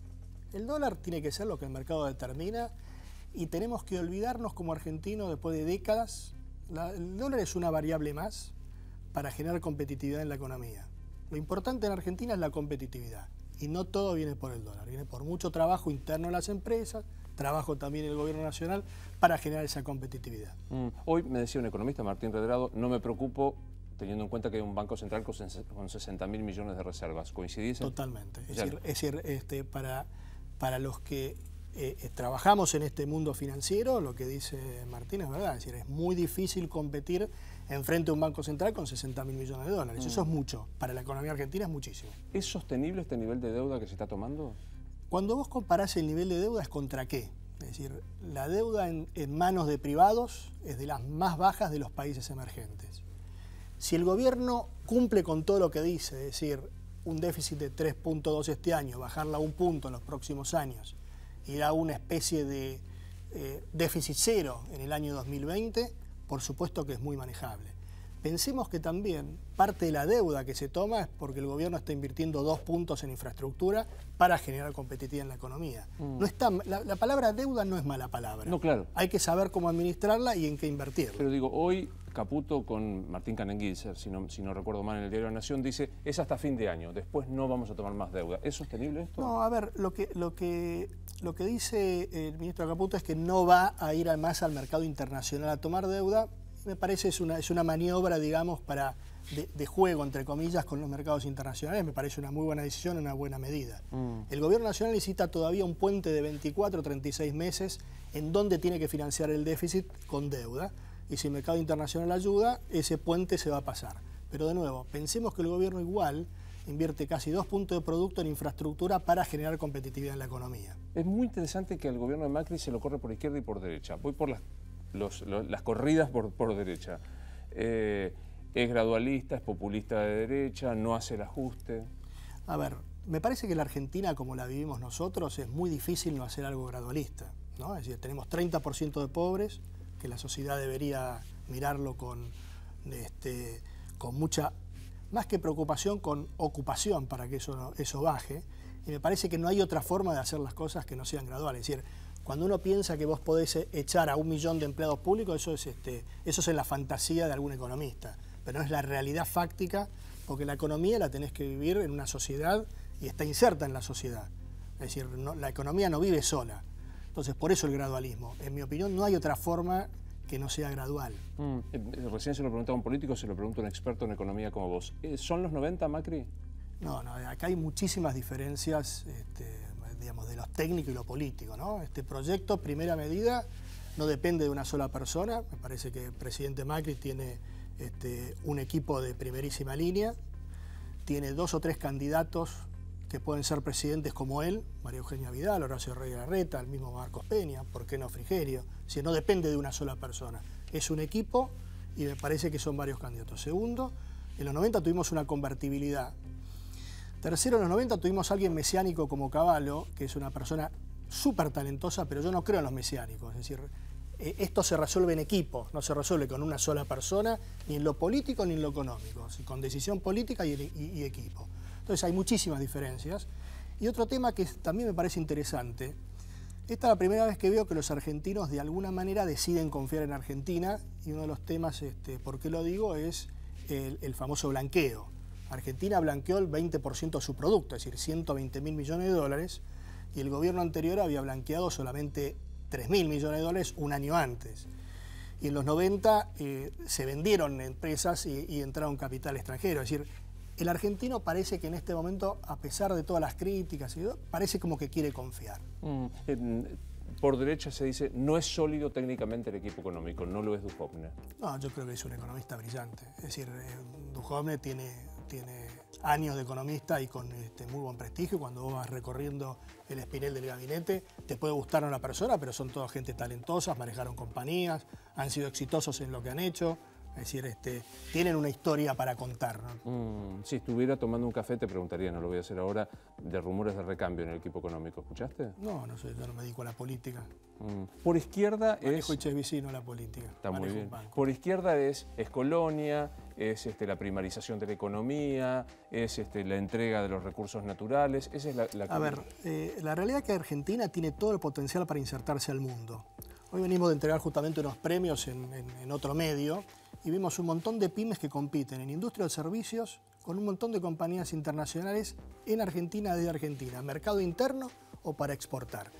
El dólar tiene que ser lo que el mercado determina y tenemos que olvidarnos como argentinos después de décadas. La, el dólar es una variable más para generar competitividad en la economía. Lo importante en Argentina es la competitividad y no todo viene por el dólar, viene por mucho trabajo interno en las empresas, trabajo también en el Gobierno Nacional para generar esa competitividad.
Mm. Hoy me decía un economista, Martín Redrado, no me preocupo teniendo en cuenta que hay un Banco Central con sesenta mil millones de reservas. ¿Coincidís?
Totalmente. Es decir, es decir este, para, para los que eh, eh, trabajamos en este mundo financiero, lo que dice Martín es verdad. Es decir, es muy difícil competir enfrente de un Banco Central con sesenta mil millones de dólares. Mm. Eso es mucho. Para la economía argentina es muchísimo.
¿Es sostenible este nivel de deuda que se está tomando?
Cuando vos comparás el nivel de deuda, ¿es contra qué? Es decir, la deuda en, en manos de privados es de las más bajas de los países emergentes. Si el gobierno cumple con todo lo que dice, es decir, un déficit de tres punto dos este año, bajarla a un punto en los próximos años, ir a una especie de eh, déficit cero en el año dos mil veinte, por supuesto que es muy manejable. Pensemos que también parte de la deuda que se toma es porque el gobierno está invirtiendo dos puntos en infraestructura para generar competitividad en la economía. Mm. No está, la, la palabra deuda no es mala palabra.
No, claro.
Hay que saber cómo administrarla y en qué invertirla.
Pero digo, hoy Caputo con Martín Canenguilser, si no, si no recuerdo mal en el diario La Nación, dice es hasta fin de año, después no vamos a tomar más deuda. ¿Es sostenible esto?
No, a ver, lo que, lo que, lo que dice el ministro Caputo es que no va a ir más al mercado internacional a tomar deuda. Me parece es una, es una maniobra, digamos, para de, de juego, entre comillas, con los mercados internacionales. Me parece una muy buena decisión, una buena medida. Mm. El Gobierno Nacional necesita todavía un puente de veinticuatro, treinta y seis meses en donde tiene que financiar el déficit con deuda. Y si el mercado internacional ayuda, ese puente se va a pasar. Pero de nuevo, pensemos que el Gobierno igual invierte casi dos puntos de producto en infraestructura para generar competitividad en la economía.
Es muy interesante que al Gobierno de Macri se lo corre por izquierda y por derecha. Voy por las... Los, los, las corridas por, por derecha. Eh, es gradualista, es populista de derecha, no hace el ajuste.
A ver, me parece que la Argentina, como la vivimos nosotros, es muy difícil no hacer algo gradualista, ¿no? Es decir, tenemos treinta por ciento de pobres, que la sociedad debería mirarlo con, este, con mucha, más que preocupación, con ocupación para que eso, eso baje. Y me parece que no hay otra forma de hacer las cosas que no sean graduales. Es decir, Cuando uno piensa que vos podés echar a un millón de empleados públicos, eso es, este, eso es en la fantasía de algún economista, pero no es la realidad fáctica, porque la economía la tenés que vivir en una sociedad y está inserta en la sociedad. Es decir, no, la economía no vive sola. Entonces, por eso el gradualismo. En mi opinión, no hay otra forma que no sea gradual.
Mm, eh, recién se lo preguntaba a un político, se lo pregunta a un experto en economía como vos. Eh, ¿Son los noventa, Macri?
No, no, acá hay muchísimas diferencias, este, digamos, de lo técnico y lo político, ¿no? Este proyecto, primera medida, no depende de una sola persona. Me parece que el presidente Macri tiene este, un equipo de primerísima línea, tiene dos o tres candidatos que pueden ser presidentes como él, María Eugenia Vidal, Horacio Rey Larreta, el mismo Marcos Peña, ¿por qué no Frigerio? Si no depende de una sola persona. Es un equipo y me parece que son varios candidatos. Segundo, en los noventa tuvimos una convertibilidad. Tercero, en los noventa tuvimos a alguien mesiánico como Cavallo, que es una persona súper talentosa, pero yo no creo en los mesiánicos. Es decir, eh, esto se resuelve en equipo, no se resuelve con una sola persona, ni en lo político ni en lo económico, con decisión política y, y, y equipo. Entonces hay muchísimas diferencias. Y otro tema que también me parece interesante, esta es la primera vez que veo que los argentinos de alguna manera deciden confiar en Argentina, y uno de los temas, este, ¿por qué lo digo?, es el, el famoso blanqueo. Argentina blanqueó el veinte por ciento de su producto, es decir, ciento veinte mil millones de dólares, y el gobierno anterior había blanqueado solamente tres mil millones de dólares un año antes. Y en los noventa eh, se vendieron empresas y, y entraron capital extranjero, es decir, el argentino parece que en este momento, a pesar de todas las críticas, parece como que quiere confiar.
Mm, eh, por derecha se dice, no es sólido técnicamente el equipo económico, no lo es Duhovne.
No, yo creo que es un economista brillante. Es decir, eh, Duhovne tiene, tiene años de economista y con este, muy buen prestigio. Cuando vos vas recorriendo el espinel del gabinete, te puede gustar una persona, pero son toda gente talentosa, manejaron compañías, han sido exitosos en lo que han hecho. Es decir, este, tienen una historia para contar, ¿no?
Mm, si estuviera tomando un café te preguntaría, no lo voy a hacer ahora, de rumores de recambio en el equipo económico. ¿Escuchaste?
No, no sé, yo no me dedico a la política.
Mm. Por izquierda
Manejo
es...
y vecino a la política.
Está
Manejo
muy bien. Por izquierda es, es colonia, es este, la primarización de la economía, es este, la entrega de los recursos naturales. Esa es la, la...
A ver, eh, la realidad es que Argentina tiene todo el potencial para insertarse al mundo. Hoy venimos de entregar justamente unos premios en, en, en otro medio y vimos un montón de pymes que compiten en industria de servicios con un montón de compañías internacionales en Argentina, desde Argentina, mercado interno o para exportar.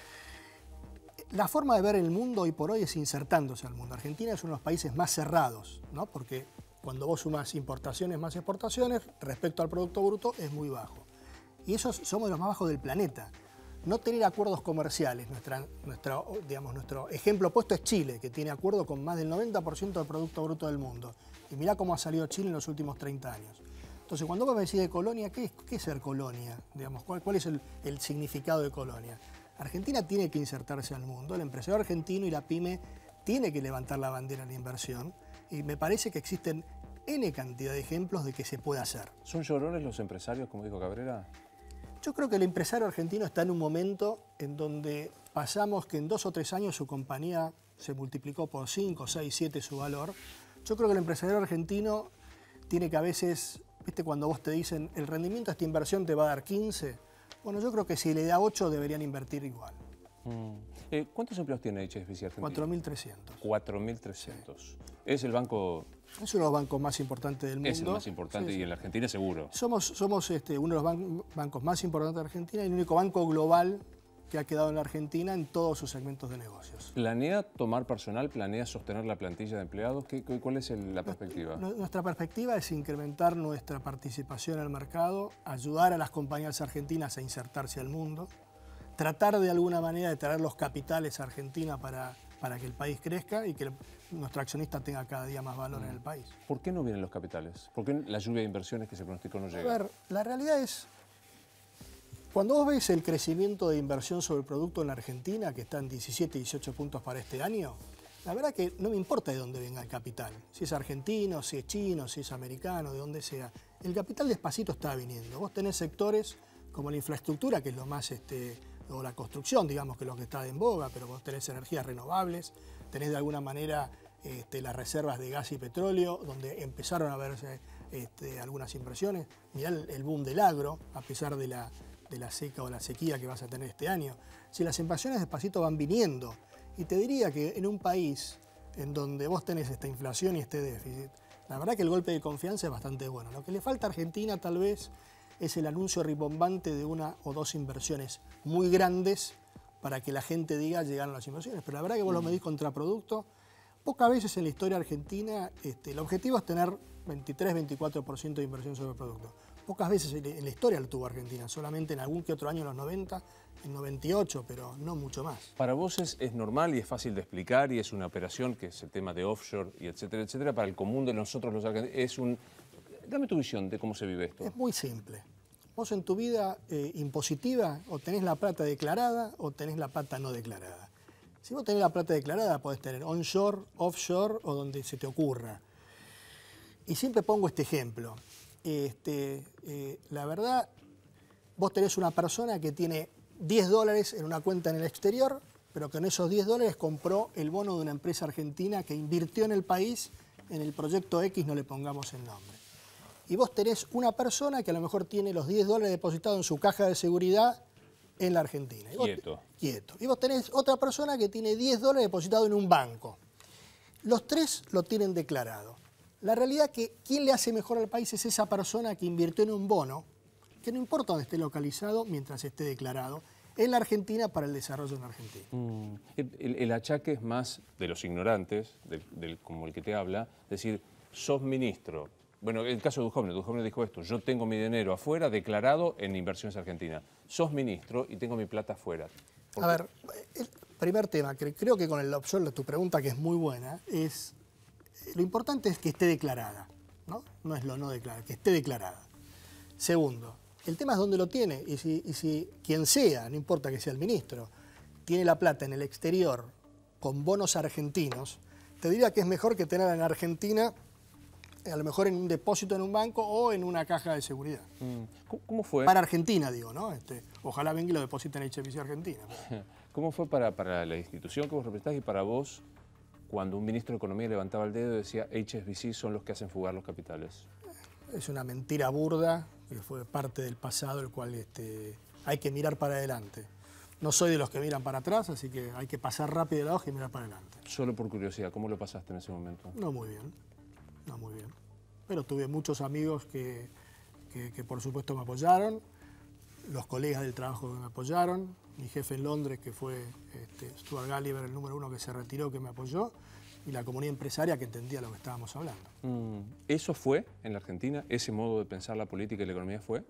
La forma de ver el mundo hoy por hoy es insertándose al mundo. Argentina es uno de los países más cerrados, ¿no? Porque cuando vos sumas importaciones más exportaciones, respecto al Producto Bruto es muy bajo. Y esos somos los más bajos del planeta. No tener acuerdos comerciales, nuestra, nuestra, digamos, nuestro ejemplo opuesto es Chile, que tiene acuerdo con más del noventa por ciento del Producto Bruto del mundo. Y mirá cómo ha salido Chile en los últimos treinta años. Entonces, cuando vos me decís de colonia, ¿qué es, qué es ser colonia? Digamos, ¿cuál, cuál es el, el significado de colonia? Argentina tiene que insertarse al mundo, el empresario argentino y la pyme tiene que levantar la bandera de la inversión, y me parece que existen N cantidad de ejemplos de que se puede hacer.
¿Son llorones los empresarios, como dijo Cabrera?
Yo creo que el empresario argentino está en un momento en donde pasamos que en dos o tres años su compañía se multiplicó por cinco, seis, siete su valor. Yo creo que el empresario argentino tiene que a veces, viste, cuando vos te dicen el rendimiento de esta inversión te va a dar quince, bueno, yo creo que si le da ocho deberían invertir igual.
Mm. Eh, ¿Cuántos empleos tiene H S B C Argentina?
cuatro mil trescientos.
cuatro mil trescientos. Sí. Es el banco...
Es uno de los bancos más importantes del mundo.
Es el más importante, sí, sí. Y en la Argentina seguro.
Somos, somos este, uno de los ban bancos más importantes de Argentina y el único banco global que ha quedado en la Argentina en todos sus segmentos de negocios.
¿Planea tomar personal? ¿Planea sostener la plantilla de empleados? ¿Qué, ¿Cuál es el, la perspectiva?
Nuestra perspectiva es incrementar nuestra participación en el mercado, ayudar a las compañías argentinas a insertarse al mundo, tratar de alguna manera de traer los capitales a Argentina para, para que el país crezca y que el, nuestro accionista tenga cada día más valor mm. en el país.
¿Por qué no vienen los capitales? ¿Por qué la lluvia de inversiones que se pronosticó no llega?
A ver, la realidad es, cuando vos ves el crecimiento de inversión sobre el producto en la Argentina, que está en diecisiete, dieciocho puntos para este año, la verdad que no me importa de dónde venga el capital. Si es argentino, si es chino, si es americano, de donde sea. El capital despacito está viniendo. Vos tenés sectores como la infraestructura, que es lo más... Este, o la construcción, digamos, que es lo que está en boga, pero vos tenés energías renovables, tenés de alguna manera este, las reservas de gas y petróleo, donde empezaron a verse este, algunas inversiones. Mirá el, el boom del agro, a pesar de la, de la seca o la sequía que vas a tener este año. Si las inversiones despacito van viniendo, y te diría que en un país en donde vos tenés esta inflación y este déficit, la verdad que el golpe de confianza es bastante bueno. Lo que le falta a Argentina tal vez es el anuncio rimbombante de una o dos inversiones muy grandes para que la gente diga llegaron las inversiones. Pero la verdad que vos lo medís contraproducto. Pocas veces en la historia argentina este, el objetivo es tener veintitrés, veinticuatro por ciento de inversión sobre el producto. Pocas veces en la historia lo tuvo Argentina, solamente en algún que otro año en los noventa, en noventa y ocho, pero no mucho más.
Para vos es, es normal y es fácil de explicar y es una operación que es el tema de offshore y etcétera, etcétera. Para el común de nosotros los argentinos es un... Dame tu visión de cómo se vive esto.
Es muy simple. Vos en tu vida eh, impositiva o tenés la plata declarada o tenés la plata no declarada. Si vos tenés la plata declarada podés tener onshore, offshore o donde se te ocurra. Y siempre pongo este ejemplo. Este, eh, la verdad, vos tenés una persona que tiene diez dólares en una cuenta en el exterior, pero que en esos diez dólares compró el bono de una empresa argentina que invirtió en el país en el proyecto X, no le pongamos el nombre. Y vos tenés una persona que a lo mejor tiene los diez dólares depositados en su caja de seguridad en la Argentina. Y vos,
quieto.
Quieto. Y vos tenés otra persona que tiene diez dólares depositados en un banco. Los tres lo tienen declarado. La realidad es que quien le hace mejor al país es esa persona que invirtió en un bono, que no importa dónde esté localizado mientras esté declarado, en la Argentina para el desarrollo en la Argentina.
Mm. El, el achaque es más de los ignorantes, del, del, como el que te habla, es decir, sos ministro. Bueno, el caso de Duhovne, Duhovne dijo esto, yo tengo mi dinero afuera declarado en inversiones argentinas. Sos ministro y tengo mi plata afuera.
A ver, el primer tema, que creo que con el offshore, tu pregunta que es muy buena, es lo importante es que esté declarada, ¿no? No es lo no declarado, que esté declarada. Segundo, el tema es dónde lo tiene y si, y si quien sea, no importa que sea el ministro, tiene la plata en el exterior con bonos argentinos, te diría que es mejor que tenerla en Argentina, a lo mejor en un depósito en un banco o en una caja de seguridad.
Mm. ¿Cómo fue?
Para Argentina, digo, ¿no? Este, ojalá venga y lo depositen en H S B C Argentina.
¿Cómo fue para, para la institución que vos representás y para vos cuando un ministro de Economía levantaba el dedo y decía H S B C son los que hacen fugar los capitales?
Es una mentira burda, que fue parte del pasado, el cual este, hay que mirar para adelante. No soy de los que miran para atrás, así que hay que pasar rápido la hoja y mirar para adelante.
Solo por curiosidad, ¿cómo lo pasaste en ese momento?
No muy bien, no muy bien. Pero tuve muchos amigos que, que, que por supuesto me apoyaron, los colegas del trabajo que me apoyaron, mi jefe en Londres, que fue este, Stuart Gallagher, el número uno que se retiró, que me apoyó, y la comunidad empresaria que entendía lo que estábamos hablando.
Mm. ¿Eso fue en la Argentina? ¿Ese modo de pensar la política y la economía fue?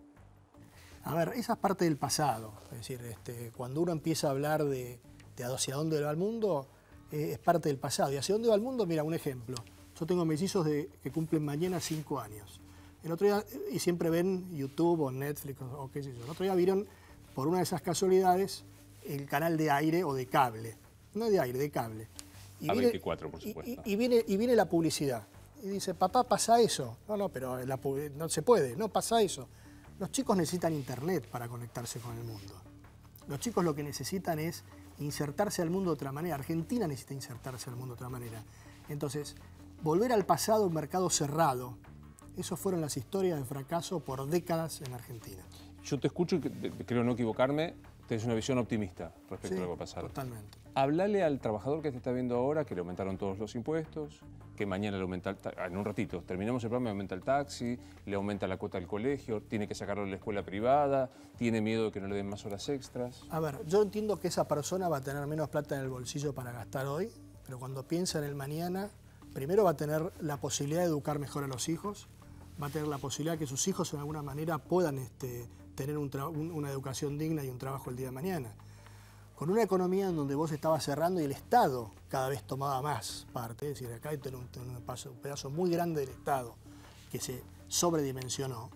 A ver, esa es parte del pasado. Es decir, este, cuando uno empieza a hablar de, de hacia dónde va el mundo, eh, es parte del pasado. ¿Y hacia dónde va el mundo? Mira, un ejemplo. Yo tengo mellizos de, que cumplen mañana cinco años. El otro día, y siempre ven YouTube o Netflix o, o qué sé yo, el otro día vieron, por una de esas casualidades, el canal de aire o de cable. No de aire, de cable. Y
A
viene,
veinticuatro, por supuesto.
Y, y, viene, y viene la publicidad. Y dice, papá, pasa eso. No, no, pero la, no se puede, no pasa eso. Los chicos necesitan internet para conectarse con el mundo. Los chicos lo que necesitan es insertarse al mundo de otra manera. Argentina necesita insertarse al mundo de otra manera. Entonces, volver al pasado, un mercado cerrado, esas fueron las historias de fracaso por décadas en Argentina.
Yo te escucho y creo no equivocarme, tenés una visión optimista respecto
Sí,
a lo que va a pasar.
Totalmente.
Hablale al trabajador que te está viendo ahora que le aumentaron todos los impuestos, que mañana le aumenta, el en un ratito, terminamos el programa, le aumenta el taxi, le aumenta la cuota del colegio, tiene que sacarlo de la escuela privada, tiene miedo de que no le den más horas extras.
A ver, yo entiendo que esa persona va a tener menos plata en el bolsillo para gastar hoy, pero cuando piensa en el mañana, primero va a tener la posibilidad de educar mejor a los hijos, va a tener la posibilidad de que sus hijos de alguna manera puedan este, tener un un, una educación digna y un trabajo el día de mañana. Con una economía en donde vos estabas cerrando y el Estado cada vez tomaba más parte, es decir, acá hay un, un, paso, un pedazo muy grande del Estado que se sobredimensionó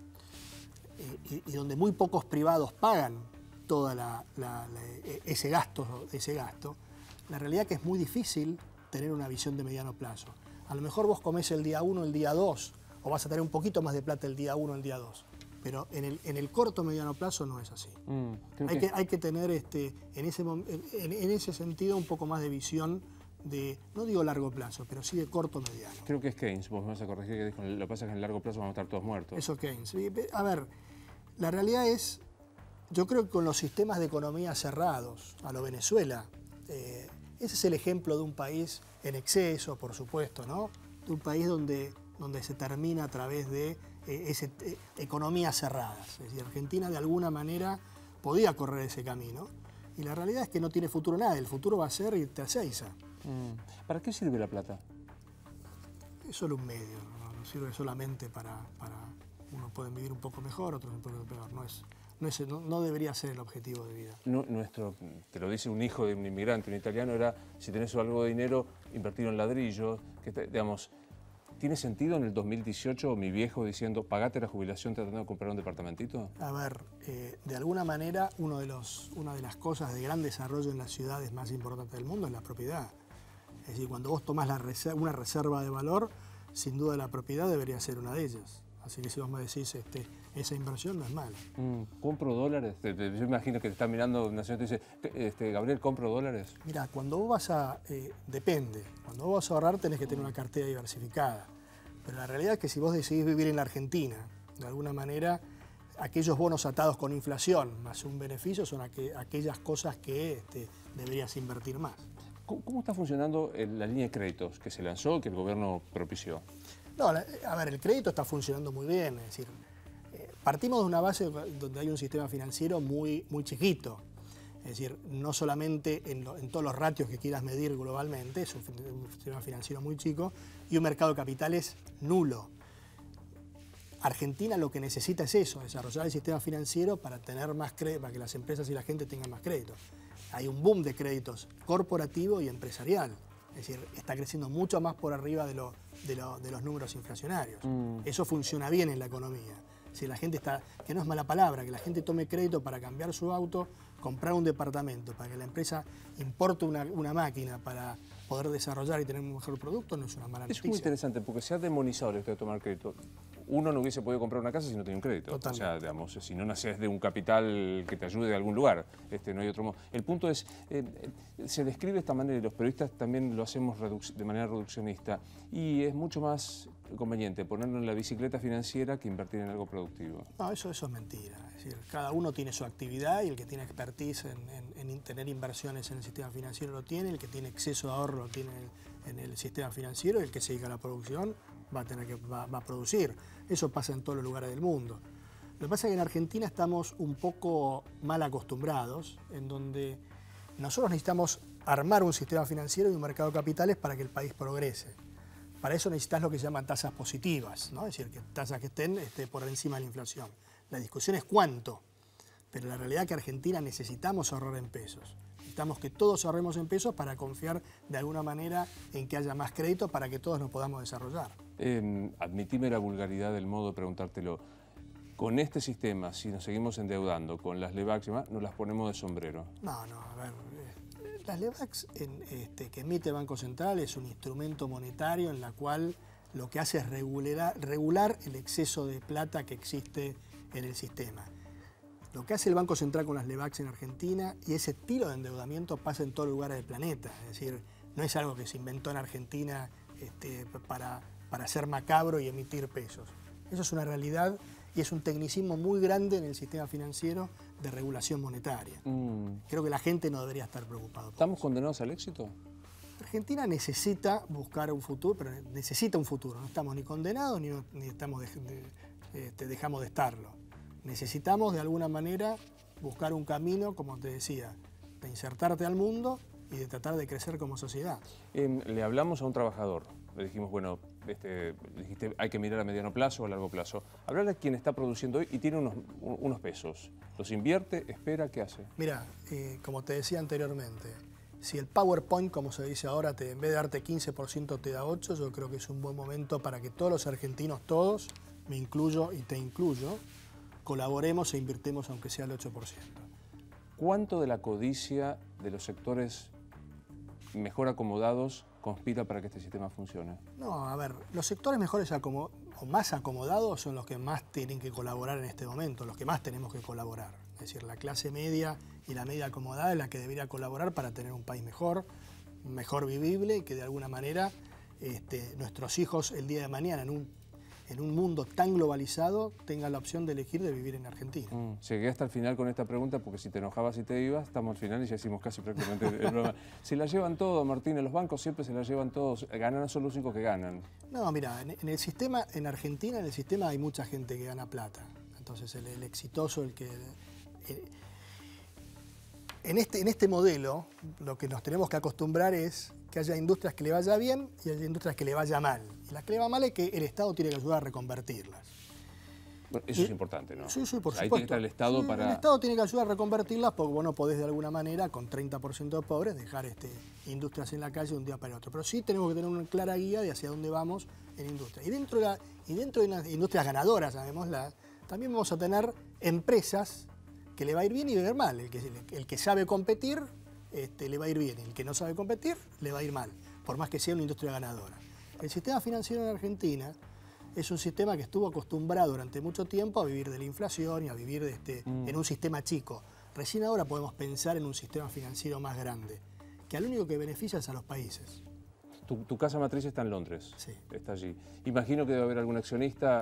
eh, y, y donde muy pocos privados pagan todo ese gasto, ese gasto, la realidad es que es muy difícil tener una visión de mediano plazo. A lo mejor vos comés el día uno, el día dos, o vas a tener un poquito más de plata el día uno, el día dos. Pero en el, en el corto mediano plazo no es así. Mm, hay, que, hay que tener este, en, ese, en, en ese sentido un poco más de visión de, no digo largo plazo, pero sí de corto mediano.
Creo que es Keynes, vos me vas a corregir, que dijo, lo que pasa es que en el largo plazo vamos a estar todos muertos.
Eso es Keynes. A ver, la realidad es yo creo que con los sistemas de economía cerrados, a lo Venezuela, eh, ese es el ejemplo de un país en exceso, por supuesto, ¿no? De un país donde, donde se termina a través de eh, ese, eh, economías cerradas. Es decir, Argentina de alguna manera podía correr ese camino. Y la realidad es que no tiene futuro nada. El futuro va a ser irte a Ezeiza.
Mm. ¿Para qué sirve la plata?
Es solo un medio, no, no sirve solamente para, para... Unos pueden vivir un poco mejor, otros un poco peor. No, es, no, es, no, no debería ser el objetivo de vida.
No, nuestro, te lo dice un hijo de un inmigrante, un italiano, era, si tenés algo de dinero, invertirlo en ladrillos. Que te, digamos, ¿tiene sentido en el dos mil dieciocho mi viejo diciendo, pagate la jubilación tratando de comprar un departamentito?
A ver, eh, de alguna manera, uno de los, una de las cosas de gran desarrollo en las ciudades más importantes del mundo es la propiedad. Es decir, cuando vos tomás la reserva, una reserva de valor, sin duda la propiedad debería ser una de ellas. Así que si vos me decís, este, esa inversión no es mala.
Mm, ¿Compro dólares? Yo imagino que te está mirando una señora y te dice, este, Gabriel, ¿compro dólares?
Mira, cuando vos vas a... Eh, depende. Cuando vos vas a ahorrar tenés que tener una cartera diversificada. Pero la realidad es que si vos decidís vivir en la Argentina, de alguna manera, aquellos bonos atados con inflación más un beneficio son aqu aquellas cosas que este, deberías invertir más.
¿Cómo, ¿Cómo está funcionando la línea de créditos que se lanzó, que el gobierno propició?
No, a ver, el crédito está funcionando muy bien, es decir, eh, partimos de una base donde hay un sistema financiero muy, muy chiquito, es decir, no solamente en, lo, en todos los ratios que quieras medir globalmente, es un, un sistema financiero muy chico y un mercado de capitales nulo. Argentina lo que necesita es eso, desarrollar el sistema financiero para tener más crédito, para que las empresas y la gente tengan más crédito. Hay un boom de créditos corporativo y empresarial. Es decir, está creciendo mucho más por arriba de, lo, de, lo, de los números inflacionarios. Mm. Eso funciona bien en la economía. Si la gente está, que no es mala palabra, que la gente tome crédito para cambiar su auto, comprar un departamento, para que la empresa importe una, una máquina para poder desarrollar y tener un mejor producto, no es una mala noticia.
Es muy interesante porque se ha demonizado esto de tomar crédito. Uno no hubiese podido comprar una casa si no tenía un crédito.
Totalmente.
O sea, digamos, si no nacés de un capital que te ayude de algún lugar, este, no hay otro modo. El punto es, eh, se describe de esta manera y los periodistas también lo hacemos de manera reduccionista y es mucho más conveniente ponerlo en la bicicleta financiera que invertir en algo productivo.
No, eso, eso es mentira. Es decir, cada uno tiene su actividad y el que tiene expertise en, en, en tener inversiones en el sistema financiero lo tiene, el que tiene exceso de ahorro lo tiene en el, en el sistema financiero y el que se dedica a la producción va a tener que va, va a producir. Eso pasa en todos los lugares del mundo. Lo que pasa es que en Argentina estamos un poco mal acostumbrados, en donde nosotros necesitamos armar un sistema financiero y un mercado de capitales para que el país progrese. Para eso necesitas lo que se llaman tasas positivas, ¿no? Es decir, que tasas que estén este, por encima de la inflación. La discusión es cuánto, pero la realidad es que Argentina necesitamos ahorrar en pesos. Necesitamos que todos ahorremos en pesos para confiar de alguna manera en que haya más crédito para que todos nos podamos desarrollar.
Eh, admitime la vulgaridad del modo de preguntártelo. Con este sistema, si nos seguimos endeudando con las LEVAX y demás, nos las ponemos de sombrero.
No, no, a ver, eh, las LEVAX en, este, que emite el Banco Central es un instrumento monetario en la cual lo que hace es regular, regular el exceso de plata que existe en el sistema. Lo que hace el Banco Central con las LEVAX en Argentina y ese estilo de endeudamiento pasa en todos los lugares del planeta. Es decir, no es algo que se inventó en Argentina este, para, para ser macabro y emitir pesos. Eso es una realidad y es un tecnicismo muy grande en el sistema financiero de regulación monetaria. Mm. Creo que la gente no debería estar preocupada.
¿Estamos
eso.
condenados al éxito?
Argentina necesita buscar un futuro, pero necesita un futuro. No estamos ni condenados ni, ni estamos de, de, este, dejamos de estarlo. Necesitamos de alguna manera buscar un camino, como te decía, de insertarte al mundo y de tratar de crecer como sociedad.
Eh, le hablamos a un trabajador, le dijimos, bueno, este, dijiste, hay que mirar a mediano plazo o a largo plazo. Hablarle a quien está produciendo hoy y tiene unos, unos pesos. ¿Los invierte? ¿Espera? ¿Qué hace?
Mira, eh, como te decía anteriormente, si el PowerPoint, como se dice ahora, te, en vez de darte quince por ciento te da ocho por ciento, yo creo que es un buen momento para que todos los argentinos, todos, me incluyo y te incluyo, colaboremos e invirtemos aunque sea el ocho por ciento.
¿Cuánto de la codicia de los sectores mejor acomodados conspira para que este sistema funcione?
No, a ver, los sectores mejores acomo- o más acomodados son los que más tienen que colaborar en este momento, los que más tenemos que colaborar. Es decir, la clase media y la media acomodada es la que debería colaborar para tener un país mejor, mejor vivible y que de alguna manera este, nuestros hijos el día de mañana en un en un mundo tan globalizado, tenga la opción de elegir de vivir en Argentina.
Mm, llegué hasta el final con esta pregunta porque si te enojabas y te ibas, estamos al final y ya hicimos casi prácticamente el programa. Se la llevan todo, Martín, los bancos siempre se la llevan todos, ganan, son los únicos que ganan.
No, mira, en, en el sistema, en Argentina, en el sistema hay mucha gente que gana plata. Entonces el, el exitoso, el que... El, en, este, en este modelo, lo que nos tenemos que acostumbrar es que haya industrias que le vaya bien y haya industrias que le vaya mal. Y las que le va mal es que el Estado tiene que ayudar a reconvertirlas.
Bueno, eso y, es importante, ¿no?
Sí, sí, por
o sea,
supuesto.
Ahí tiene que estar el Estado
sí,
para...
El Estado tiene que ayudar a reconvertirlas porque vos no podés de alguna manera, con treinta por ciento de pobres, dejar este, industrias en la calle de un día para el otro. Pero sí tenemos que tener una clara guía de hacia dónde vamos en industria. Y dentro de, la, y dentro de las industrias ganadoras, llamémoslas, también vamos a tener empresas que le va a ir bien y le va a ir mal. El que, el que sabe competir este, le va a ir bien. El que no sabe competir le va a ir mal, por más que sea una industria ganadora. El sistema financiero en Argentina es un sistema que estuvo acostumbrado durante mucho tiempo a vivir de la inflación y a vivir de este, mm. en un sistema chico. Recién ahora podemos pensar en un sistema financiero más grande, que al único que beneficia es a los países.
Tu, tu casa matriz está en Londres,
sí.
Está allí. Imagino que debe haber algún accionista,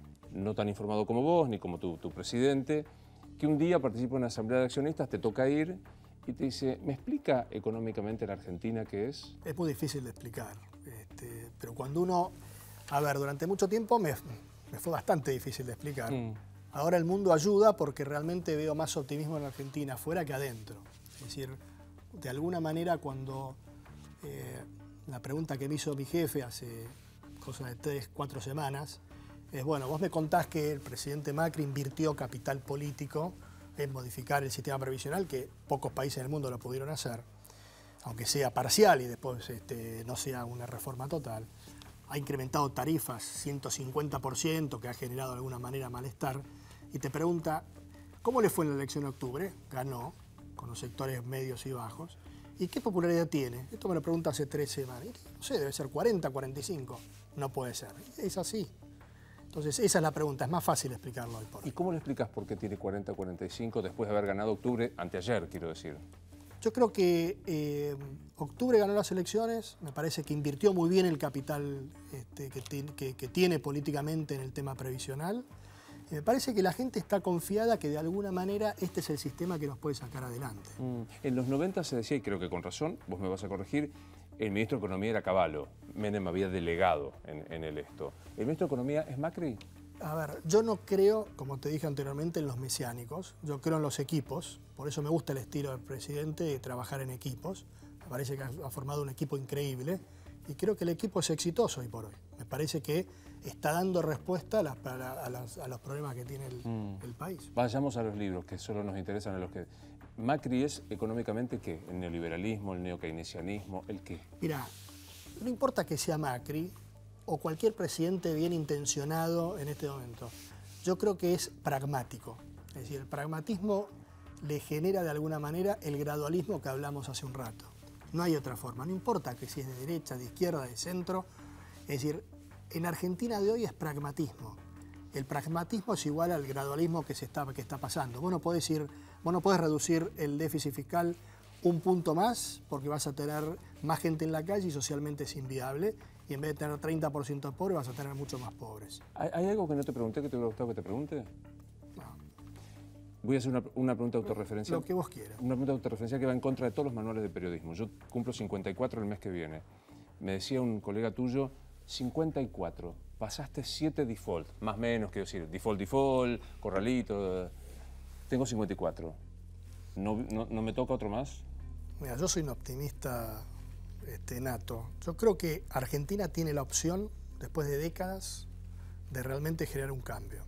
no tan informado como vos, ni como tu, tu presidente, que un día participa en una asamblea de accionistas, te toca ir y te dice, ¿me explica económicamente la Argentina qué es?
Es muy difícil de explicar, este, pero cuando uno... A ver, durante mucho tiempo me, me fue bastante difícil de explicar. Mm. Ahora el mundo ayuda porque realmente veo más optimismo en Argentina afuera que adentro. Es decir, de alguna manera cuando eh, la pregunta que me hizo mi jefe hace cosa de tres, cuatro semanas, es bueno, vos me contás que el presidente Macri invirtió capital político en modificar el sistema previsional, que pocos países del mundo lo pudieron hacer, aunque sea parcial y después este, no sea una reforma total. Ha incrementado tarifas ciento cincuenta por ciento, que ha generado de alguna manera malestar, y te pregunta, ¿cómo le fue en la elección de octubre? Ganó, con los sectores medios y bajos. ¿Y qué popularidad tiene? Esto me lo pregunta hace tres semanas. No sé, debe ser cuarenta, cuarenta y cinco. No puede ser. Es así. Entonces, esa es la pregunta. Es más fácil explicarlo hoy por hoy.
¿Y cómo le explicas por qué tiene cuarenta, cuarenta y cinco después de haber ganado octubre, anteayer, quiero decir?
Yo creo que eh, octubre ganó las elecciones, me parece que invirtió muy bien el capital este, que, que, que tiene políticamente en el tema previsional. Y me parece que la gente está confiada que de alguna manera este es el sistema que nos puede sacar adelante.
Mm. En los noventa se decía, y creo que con razón, vos me vas a corregir, el ministro de Economía era Cavallo, Menem había delegado en, en el esto. ¿El ministro de Economía es Macri?
A ver, yo no creo, como te dije anteriormente, en los mesiánicos, yo creo en los equipos, por eso me gusta el estilo del presidente de trabajar en equipos, me parece que ha formado un equipo increíble y creo que el equipo es exitoso hoy por hoy, me parece que está dando respuesta a, las, a, la, a, las, a los problemas que tiene el, mm. el país.
Vayamos a los libros, que solo nos interesan a los que... ¿Macri es económicamente qué? ¿El neoliberalismo, el neokeynesianismo, el qué?
Mira, no importa que sea Macri o cualquier presidente bien intencionado en este momento. Yo creo que es pragmático. Es decir, el pragmatismo le genera de alguna manera el gradualismo que hablamos hace un rato. No hay otra forma. No importa que si es de derecha, de izquierda, de centro. Es decir, en Argentina de hoy es pragmatismo. El pragmatismo es igual al gradualismo que, se está, que está pasando. Vos no podés ir, vos no podés reducir el déficit fiscal un punto más porque vas a tener más gente en la calle y socialmente es inviable. Y en vez de tener treinta por ciento pobres, vas a tener mucho más pobres.
¿Hay, ¿Hay algo que no te pregunté que te hubiera gustado que te pregunte?
No.
Voy a hacer una, una pregunta autorreferencial.
Lo que vos quieras.
Una pregunta autorreferencial que va en contra de todos los manuales de periodismo. Yo cumplo cincuenta y cuatro el mes que viene. Me decía un colega tuyo, cincuenta y cuatro, pasaste siete default, más o menos, quiero decir, default, default, corralito. Tengo cincuenta y cuatro. ¿No, no, no me toca otro más?
Mira, yo soy un optimista Este, nato. Yo creo que Argentina tiene la opción, después de décadas, de realmente generar un cambio.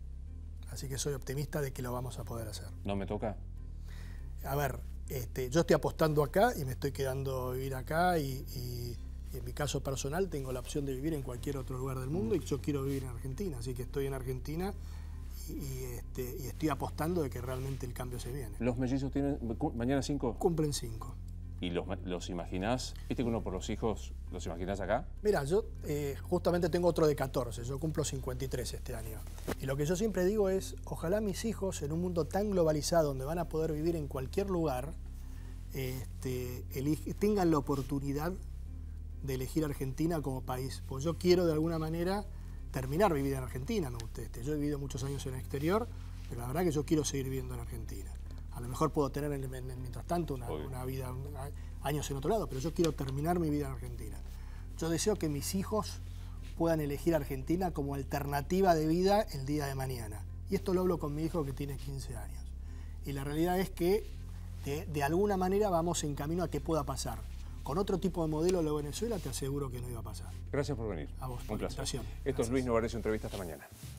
Así que soy optimista de que lo vamos a poder hacer.
¿No me toca?
A ver, este, yo estoy apostando acá y me estoy quedando a vivir acá y, y, y en mi caso personal tengo la opción de vivir en cualquier otro lugar del mundo mm. y yo quiero vivir en Argentina. Así que estoy en Argentina y, y, este, y estoy apostando de que realmente el cambio se viene.
¿Los mellizos tienen mañana cinco?
Cumplen cinco.
¿Y los, los imaginás? ¿Viste que uno por los hijos los imaginás acá?
Mira, yo eh, justamente tengo otro de catorce, yo cumplo cincuenta y tres este año. Y lo que yo siempre digo es, ojalá mis hijos en un mundo tan globalizado donde van a poder vivir en cualquier lugar, este, elige, tengan la oportunidad de elegir Argentina como país. Pues yo quiero de alguna manera terminar mi vida en Argentina, no usted. Yo he vivido muchos años en el exterior, pero la verdad que yo quiero seguir viviendo en Argentina. A lo mejor puedo tener, en, en, mientras tanto, una, una vida, una, años en otro lado, pero yo quiero terminar mi vida en Argentina. Yo deseo que mis hijos puedan elegir Argentina como alternativa de vida el día de mañana. Y esto lo hablo con mi hijo que tiene quince años. Y la realidad es que de, de alguna manera vamos en camino a que pueda pasar. Con otro tipo de modelo de la Venezuela te aseguro que no iba a pasar.
Gracias por venir.
A vos,
un
por la
placer.
invitación.
Esto es Luis Novarecio, entrevista esta mañana.